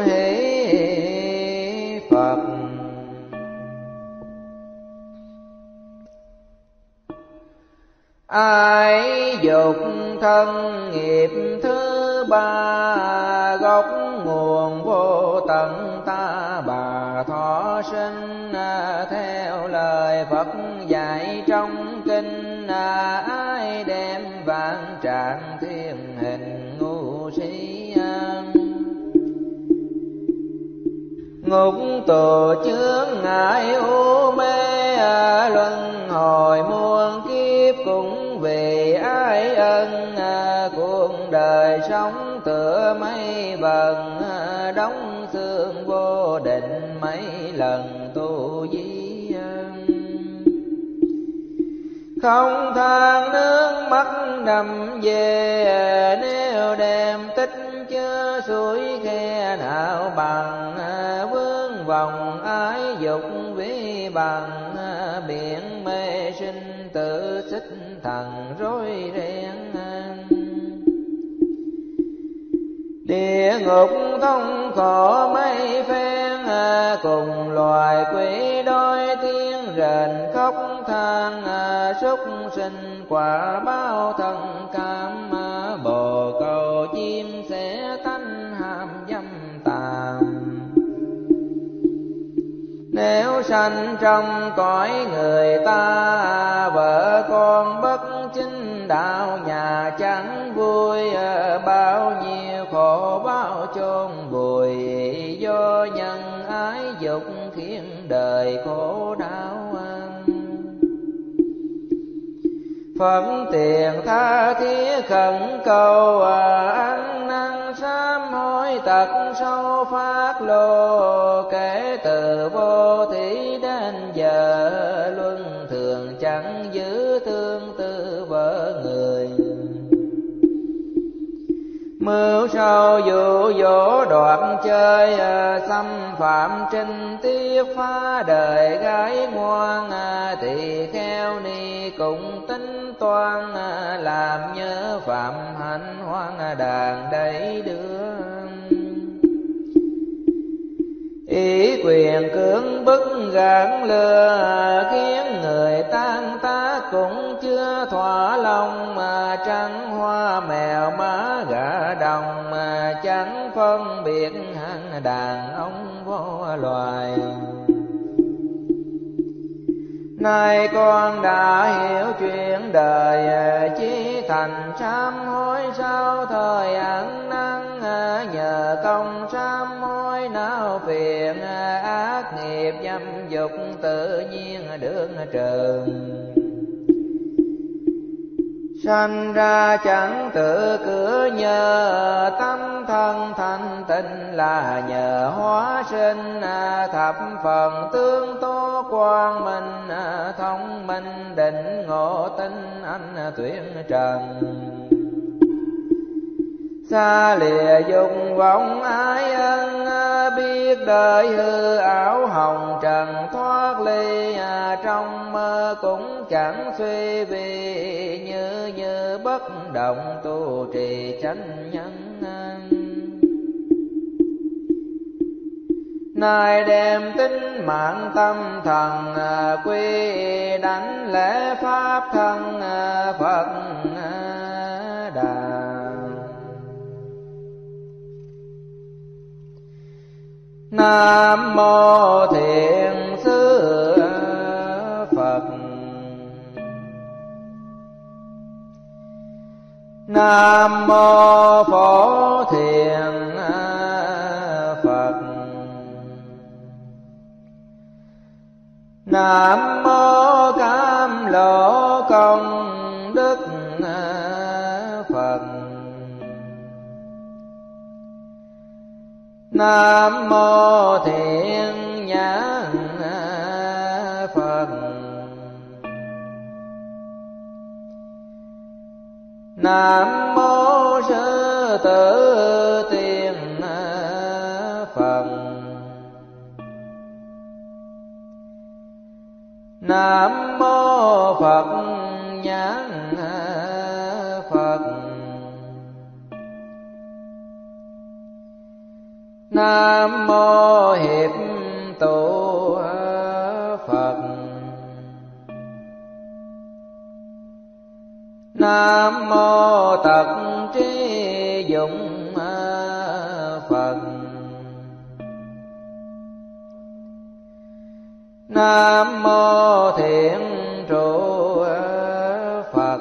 Hỷ Phật. Ái dục thân nghiệp thứ ba, gốc nguồn vô tận ta bà thọ sinh. Theo lời Phật dạy trong kinh, ai đem vạn trạng thiên hình ngu si ngục tù chướng ngại u mê. Luân hồi muôn kiếp cũng vì ái ân. Cuộc đời sống tựa mây vần, đóng xương vô định mấy lần tu di. Không than nước mắt đầm về, nếu đem tích chứa suối khe nào bằng. Vướng vòng ái dục vi bằng, biển mê sinh tự xích thần rối ren. Địa ngục thống khổ mấy phen, cùng loài quỷ đói tiếng rền khóc than. Súc sinh quả báo thân cam, bồ câu chim sẻ tánh ham dâm tàm. Nếu sanh trong cõi người ta, vợ con bất chính đạo nhà chẳng vui. Bao nhiêu khổ báo chôn vùi, do nhân ái dục khiến đời khổ đau. Phật tiền tha thiết khẩn cầu, ăn năn sám hối tật sâu phát lộ. Kể từ vô thí đến giờ, luân thường chẳng giữ tương tư vợ người. Mưu sâu dụ dỗ đoạt chơi, xâm phạm trinh tiết phá đời gái ngoan. Tỳ kheo ni cũng tính toan, làm nhớ phạm hạnh hoang đàn đầy đưa. Ý quyền cưỡng bức gạn lừa, khiến người tan tác cũng chưa thỏa lòng. Trắng hoa mèo má gà đồng, chẳng phân biệt hạng đàn ông vô loài. Nay con đã hiểu chuyện đời, chí thành sám hối sau thời ăn năn. Nhờ công sám hối não phiền, ác nghiệp dâm dục tự nhiên được trừ. Sanh ra chẳng tự cửa nhờ, tâm thân thanh tịnh là nhờ hóa sinh. Thập phần tương tố quang minh, thông minh định ngộ tinh anh tuyển trần. Xa lìa dục vọng ái ân, biết đời hư ảo hồng trần thoát ly. Trong mơ cũng chẳng suy vì, như bất động tu trì chánh nhân. Nay đem tính mạng tâm thần, quy đánh lễ pháp thân Phật Đà. Nam mô Thiện Sư Phật. Nam mô Phổ Thiện Phật. Nam mô Cam Lộ Công Đức Phật. Nam mô Thiện Nhãn Phật. Nam mô Sư Tử Tiên Phật. Nam mô Phật Nhãn Phật. Nam mô Hiệp Tụ Phật. Nam mô Tật Trí Dụng Phật. Nam mô Thiện Trụ Phật.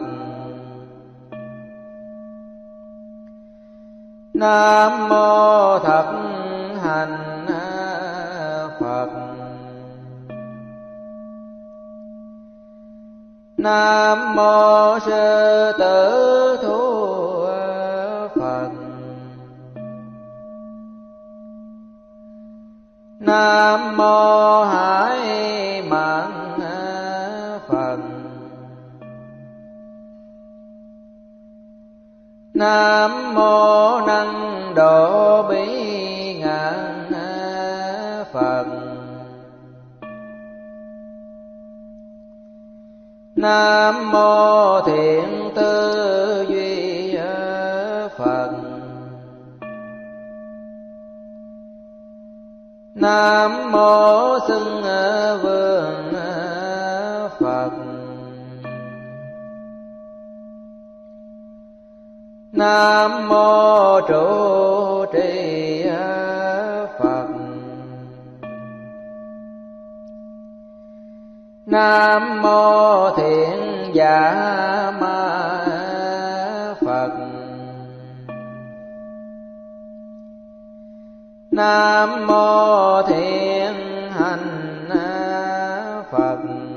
Nam mô Thập Hành Phật. Nam mô Sư Tử Thu Phật. Nam mô Hải Mạn Phật. Nam mô Năng Độ Bỉ Ngạn Phật. Nam mô Thiện Tư Duy Phật. Nam mô Xưng Vương Phật. Nam mô Trụ Trì Phật. Nam mô Thiện Giả Ma Phật. Nam mô Thiện Hành Phật.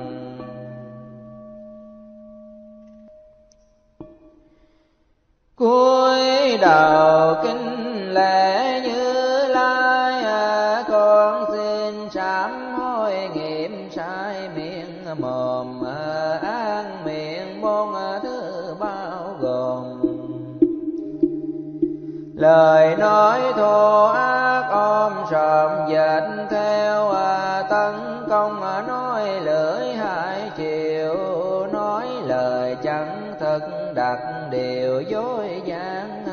Cúi đầu kính lễ Như Lai, con xin sám hối nghiệm sai miệng mồm, ác miệng bốn thứ bao gồm. Lời nói thô ác ôm sòm dệt theo, tấn công nói lưỡi hai chiều, nói lời chẳng thật đặt điều dối gian.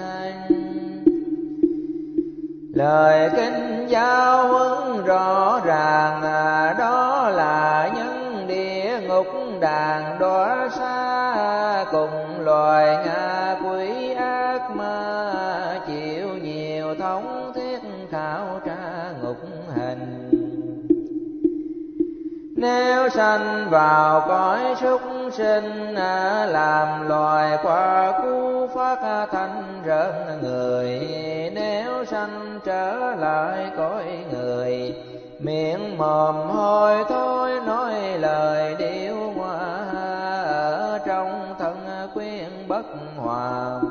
Lời kinh giáo huấn rõ ràng, đó là nhân địa ngục đàn đọa xa, cùng loài ngạ quỷ ác ma, chịu nhiều thống thiết khảo tra ngục hình. Nếu sanh vào cõi súc sinh, làm loài qua cú phát thanh rợn người. Nếu sanh trở lại cõi người, miệng mồm hôi thối nói lời điêu ngoa, ở trong thân quyến bất hòa.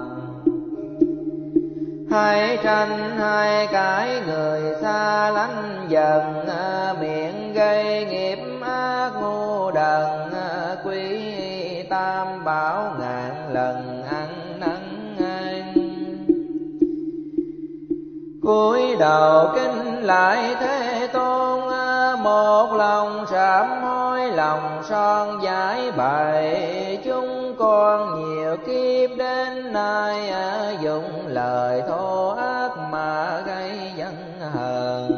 Hai tranh hai cái người xa lánh dần, miệng gây nghiệp ác ngu đần, quý tam bảo ngàn lần ăn năn ăn. Cúi đầu kính lại Thế Tôn, một lòng sám hối lòng son giải bày. Chúng con nhiều kiếp đến nay, dùng lời thô ác mà gây giận hờn.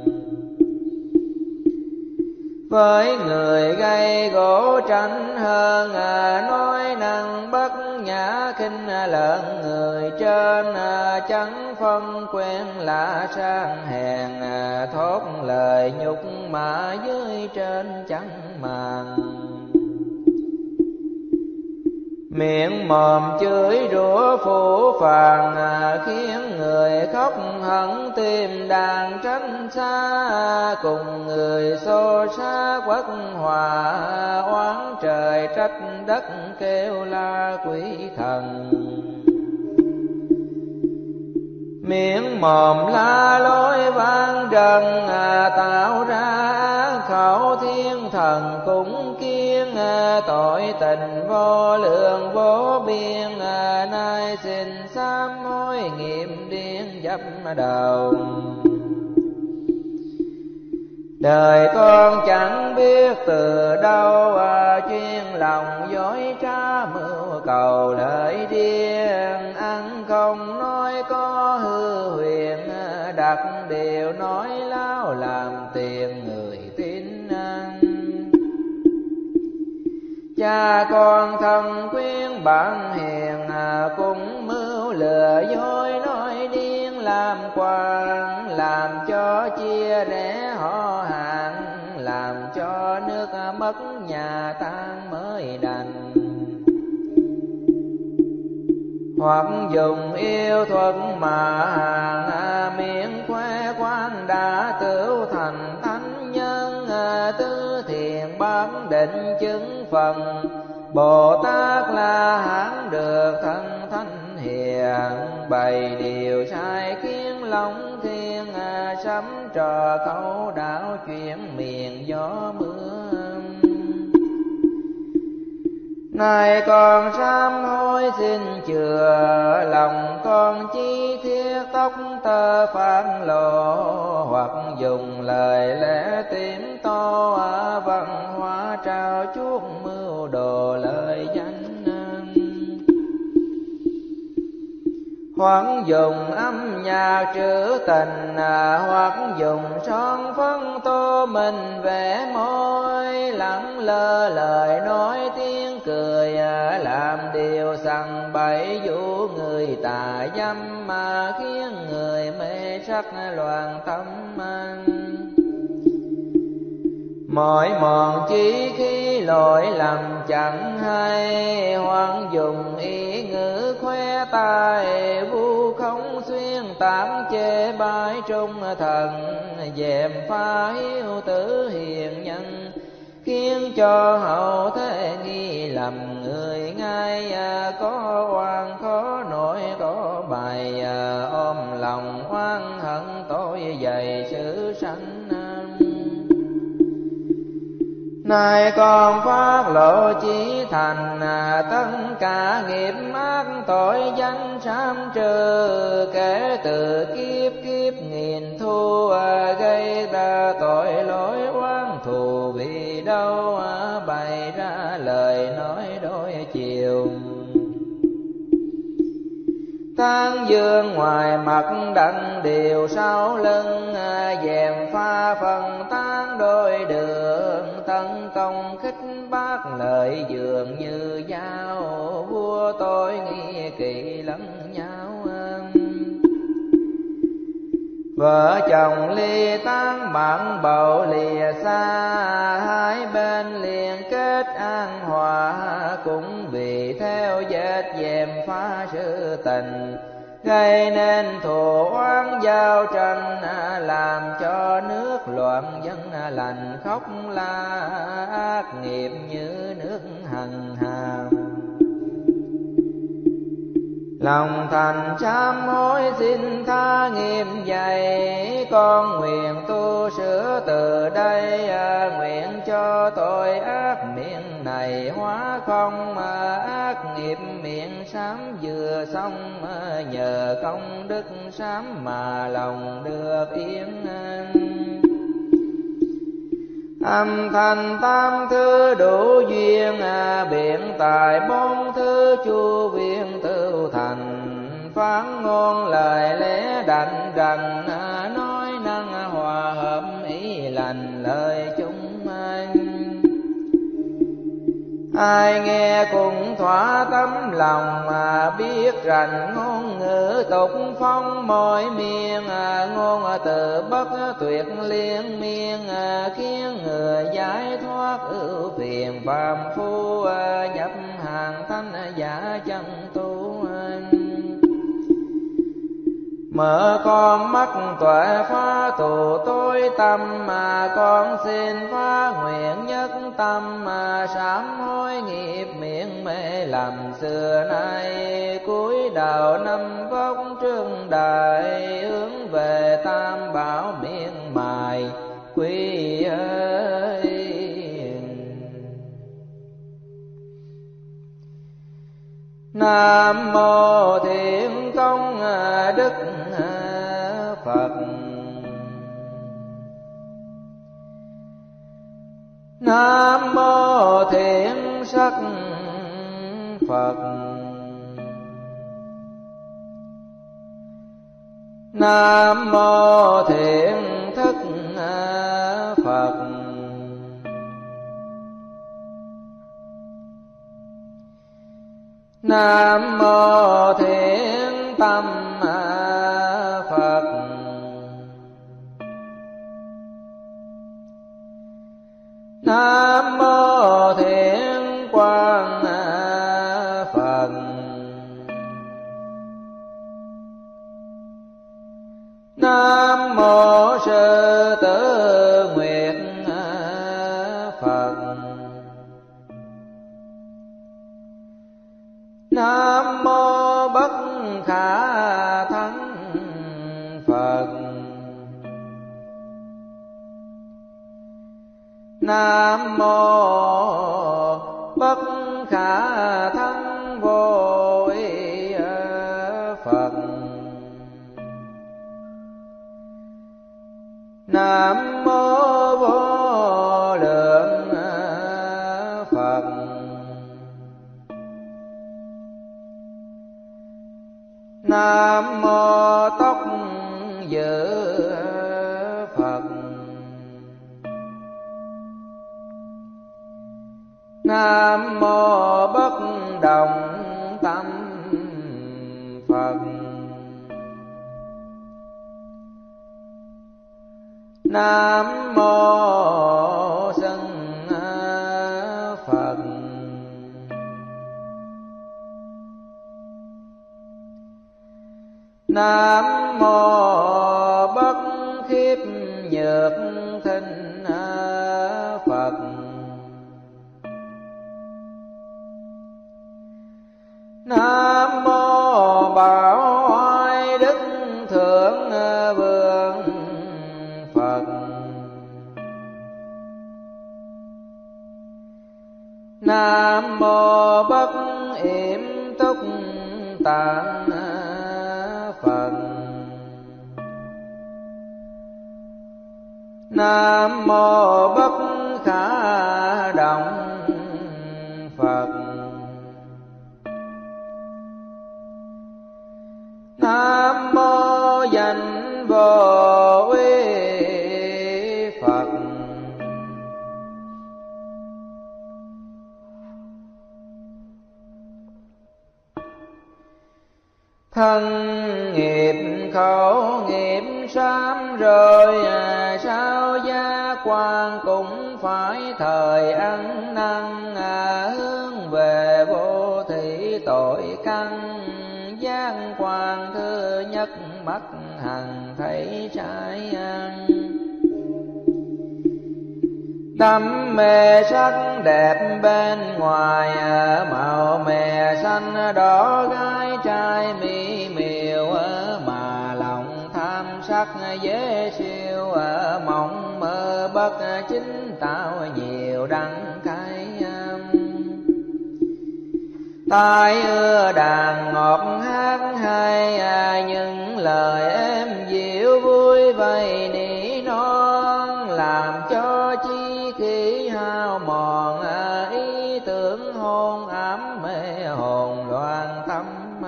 Với người gây gỗ tranh hơn, nói năng bất nhã khinh lợn người trên. Chẳng phân quen lạ sang hèn, thốt lời nhục mà dưới trên chẳng màng. Miệng mồm chửi rủa phũ phàng, khiến người khóc hận tìm đàn tránh xa. Cùng người xô xát bất hòa, oán trời trách đất kêu la quỷ thần. Miệng mồm la lối vang trần, tạo ra khẩu thiên thần cũng kiêng. Tội tình vô lượng vô biên, nay xin sám hối nghiệm điên dập đầu. Đời con chẳng biết từ đâu, chuyên lòng dối trá mưu cầu lợi riêng. Ăn không nói có hư huyền, đặt điều nói láo làm tiền người tin ăn. Cha con thân quyến bạn hiền, cũng mưu lừa dối nói điên làm quan. Làm cho chia rẽ họ hàng, làm cho nước mất nhà tan mới đành. Hoặc dùng yêu thuật mà hàng, miệng khoe quan đã tửu thành thánh nhân. Tứ thiền bán định chứng phần, Bồ Tát La Hán được thân thánh hiền. Bày điều sai kiến long thiên, sắm trò khẩu đảo chuyển miền gió mưa. Này con sám hối xin chừa, lòng con chi thiết tóc tơ phản lộ. Hoặc dùng lời lẽ tím to, văn hóa trao chuốt mưu đồ lời danh. hoặc dùng âm nhạc trữ tình, hoặc dùng son phấn tô mình vẽ môi, lẳng lơ lời nói tiếng cười, làm điều sằng bậy dụ người tà dâm, mà khiến người mê sắc loạn tâm. Mỏi mòn chí khi lỗi lầm chẳng hay, hoặc dùng ý ngữ khoe tài, vu khống xuyên tạc chê bai trung thần, dèm pha hiếu tử hiền nhân, khiến cho hậu thế nghi lầm người ngay. Có oan khó nổi có bài, ôm lòng oan hận tội dày sự sanh. Nay con phát lộ chí thành, tất cả nghiệp ác tội danh sám trừ, kể từ kiếp kiếp nghìn thu, gây ra tội lỗi oán thù vì đâu, bày ra lời nói đôi chiều. Tán dương ngoài mặt đặng điều sau lưng, dèm pha phần tán đôi đường, tấn công khích bác lợi dường như dao, vua tôi nghi kỵ lẫn nhau. Vợ chồng ly tán bạn bầu lìa xa, hai bên liền kết an hòa, cũng vì theo vết dèm pha sự tình, gây nên thù oán giao tranh, làm cho nước loạn dân lành khóc la, ác nghiệp như nước hằng hà. Lòng thành sám hối xin tha nghiêm dày, con nguyện tu sửa từ đây, nguyện cho tội ác miệng này hóa không, ác nghiệp miệng sám vừa xong, nhờ công đức sám mà lòng được yên an. Âm thanh tam thứ đủ duyên, biện tài bốn thứ chu viên tựu thành, phán ngôn lời lẽ đảnh rằng, nói năng hòa hợp ý lành lời chúng anh. Ai nghe cũng thỏa tấm lòng, biết rành ngôn ngữ tục phong mỗi miền, ngôn từ bất tuyệt liên miên, khiến người giải thoát ưu phiền phàm phu, nhập hàng thanh giả chân tu. Mở con mắt tuệ phá tù tối tâm, con xin phá nguyện nhất tâm, sám hối nghiệp miệng mê lầm xưa nay, cúi đầu năm vóc trương đại, hướng về tam bảo miệng mài quy ơi. Nam mô Thiện Công Đức Phật. Nam mô Thiện Sắc Phật. Nam mô Thiện Thức Phật. Nam mô Thiện Tâm Phật. Nam mô Thiện Quang Phật. Nam mô Sư Tử Nguyệt Phật. Nam mô Bất Khả Thắng Phật. Nam mô Bất Khả Thắng Vô Ý Phật. Nam mô Vô Lượng Phật. Nam Phật. Nam mô bất động tâm Phật. Nam mô sân Phật. Nam mô bất khiếp nhược thinh Phật. Nam mô bảo oai đức thượng vương Phật. Nam mô bất yểm túc tạng Phật. Nam mô bất khả động Phật. Nam mô danh vô uy Phật. Thân nghiệp khẩu nghiệp sám rồi, sao gia quan cũng phải thời ăn năn, hướng về vô thị tội căn. Giang quan thứ nhất mắt hằng thấy trái ăn. Đam mê sắc đẹp bên ngoài, màu mè xanh đỏ gái trai mỹ miều, mà lòng tham sắc dễ siêu, mộng mơ bất chính tạo nhiều đắng cay. Tai ưa đàn ngọt hát hay, những lời êm dịu vui vầy nỉ non, làm cho chi khí hao mòn, ý tưởng hôn ám mê hồn loạn tâm.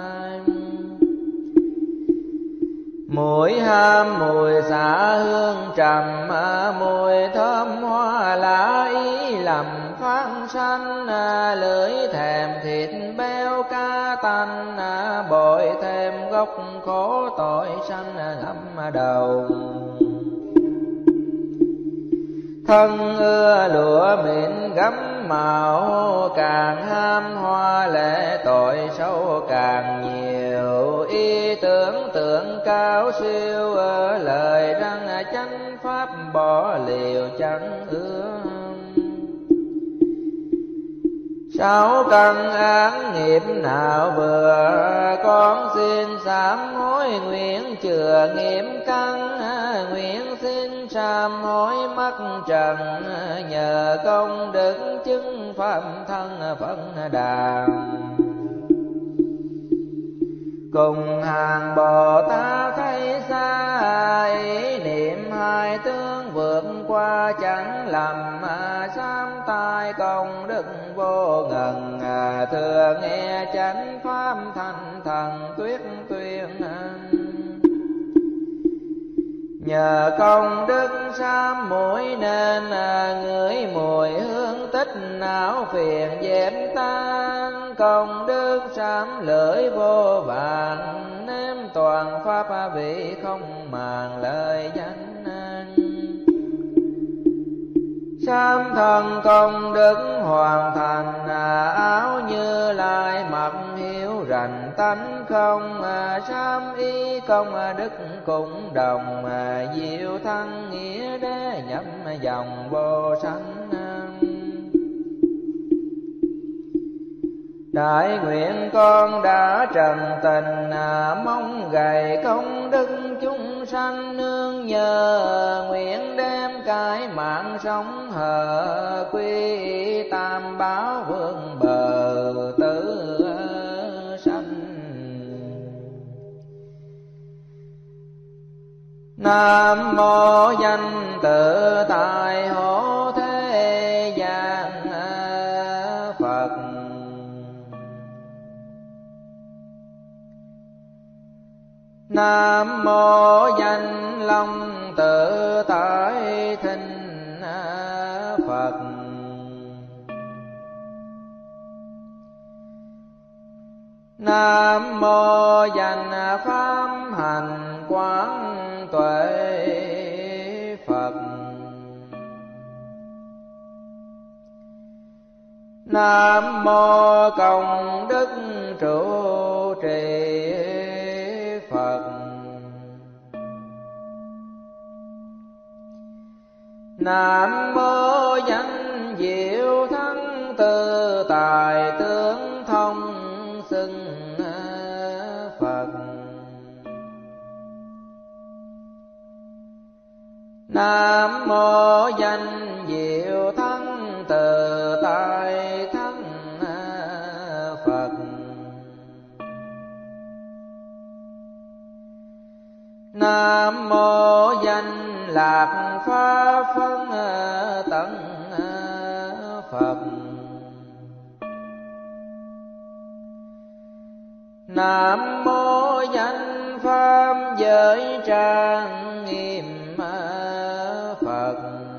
Mùi ham mùi xả hương trầm, mùi thơm hoa lá ý lầm phát sanh, lưỡi thèm thịt béo cá tanh, bội thêm gốc khổ tội sanh ngậm đầu. Thân ưa lụa mịn gấm màu, càng ham hoa lệ tội sâu càng nhiều. Ý tưởng tượng cao siêu, lời răng chánh pháp bỏ liều chẳng ưa. Sáu căn án nghiệp nào vừa, con xin sám hối nguyện chừa nghiệp căn. Nguyện xin sám hối mắc trần, nhờ công đức chứng pháp thân Phật Đà. Cùng hàng Bồ Tát thấy xa, ý niệm hai tướng vượt qua chẳng lầm. Sám tai công đức vô ngần, thừa nghe chánh pháp thanh thần tuyết tuyên. Nhờ công đức sám mũi nên, ngửi mùi hương tích não phiền dẹp tan. Công đức sám lưỡi vô vàng, nếm toàn pháp vị không màng lời danh. Sám thân công đức hoàn thành, áo Như Lai mặc hiếu rành tánh không. Sám ý công đức cũng đồng, diệu thân nghĩa đế nhập dòng vô sanh. Đại nguyện con đã trần tình, mong gầy công đức chúng sanh nương nhờ. Nguyện đem cái mạng sống hờ, quy tam bảo vương bờ tử sanh. Nam mô danh tự tại hộ thế gian Phật. Nam mô danh long tự tại thinh Phật. Nam mô danh pháp hành quán tuệ Phật. Nam mô công đức trụ trì Phật. Nam mô danh diệu thắng tự tại tướng thông xưng Phật. Nam mô danh diệu thắng tự tại thắng Phật. Nam mô danh lạc pháp phân tận Phật. Nam mô danh pháp giới trang nghiêm Phật.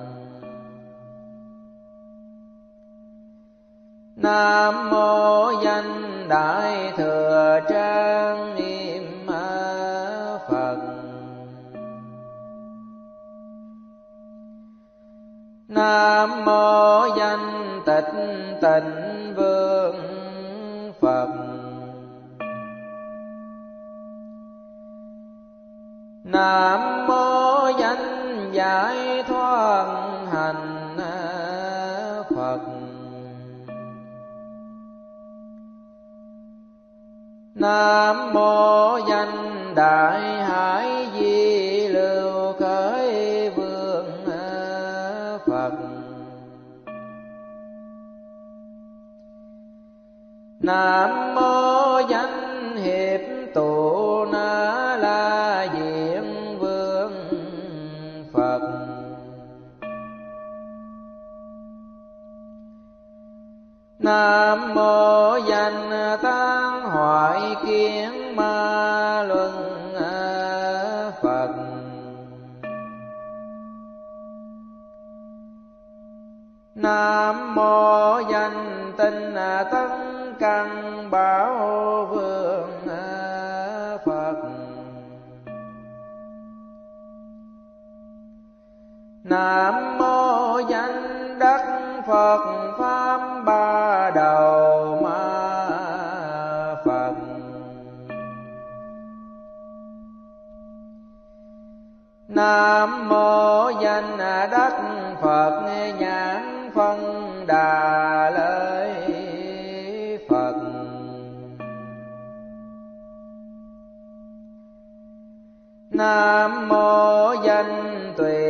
Nam mô danh đại thừa trang nghiêm Phật. Nam mô danh tịch tịnh vương Phật. Nam mô danh giải thoát hành Phật. Nam mô danh đại hải di lưu khởi vương Phật. Nam mô danh hiệp tụ na la diện vương Phật. Nam mô danh tán hoại kiến ma luân Phật. Nam mô danh tinh tấn căn bảo vương Phật. Nam mô danh đắc Phật pháp ba đầu ma Phật. Nam mô danh đắc Phật nhãn phân đà lợi Phật. Nam mô danh tùy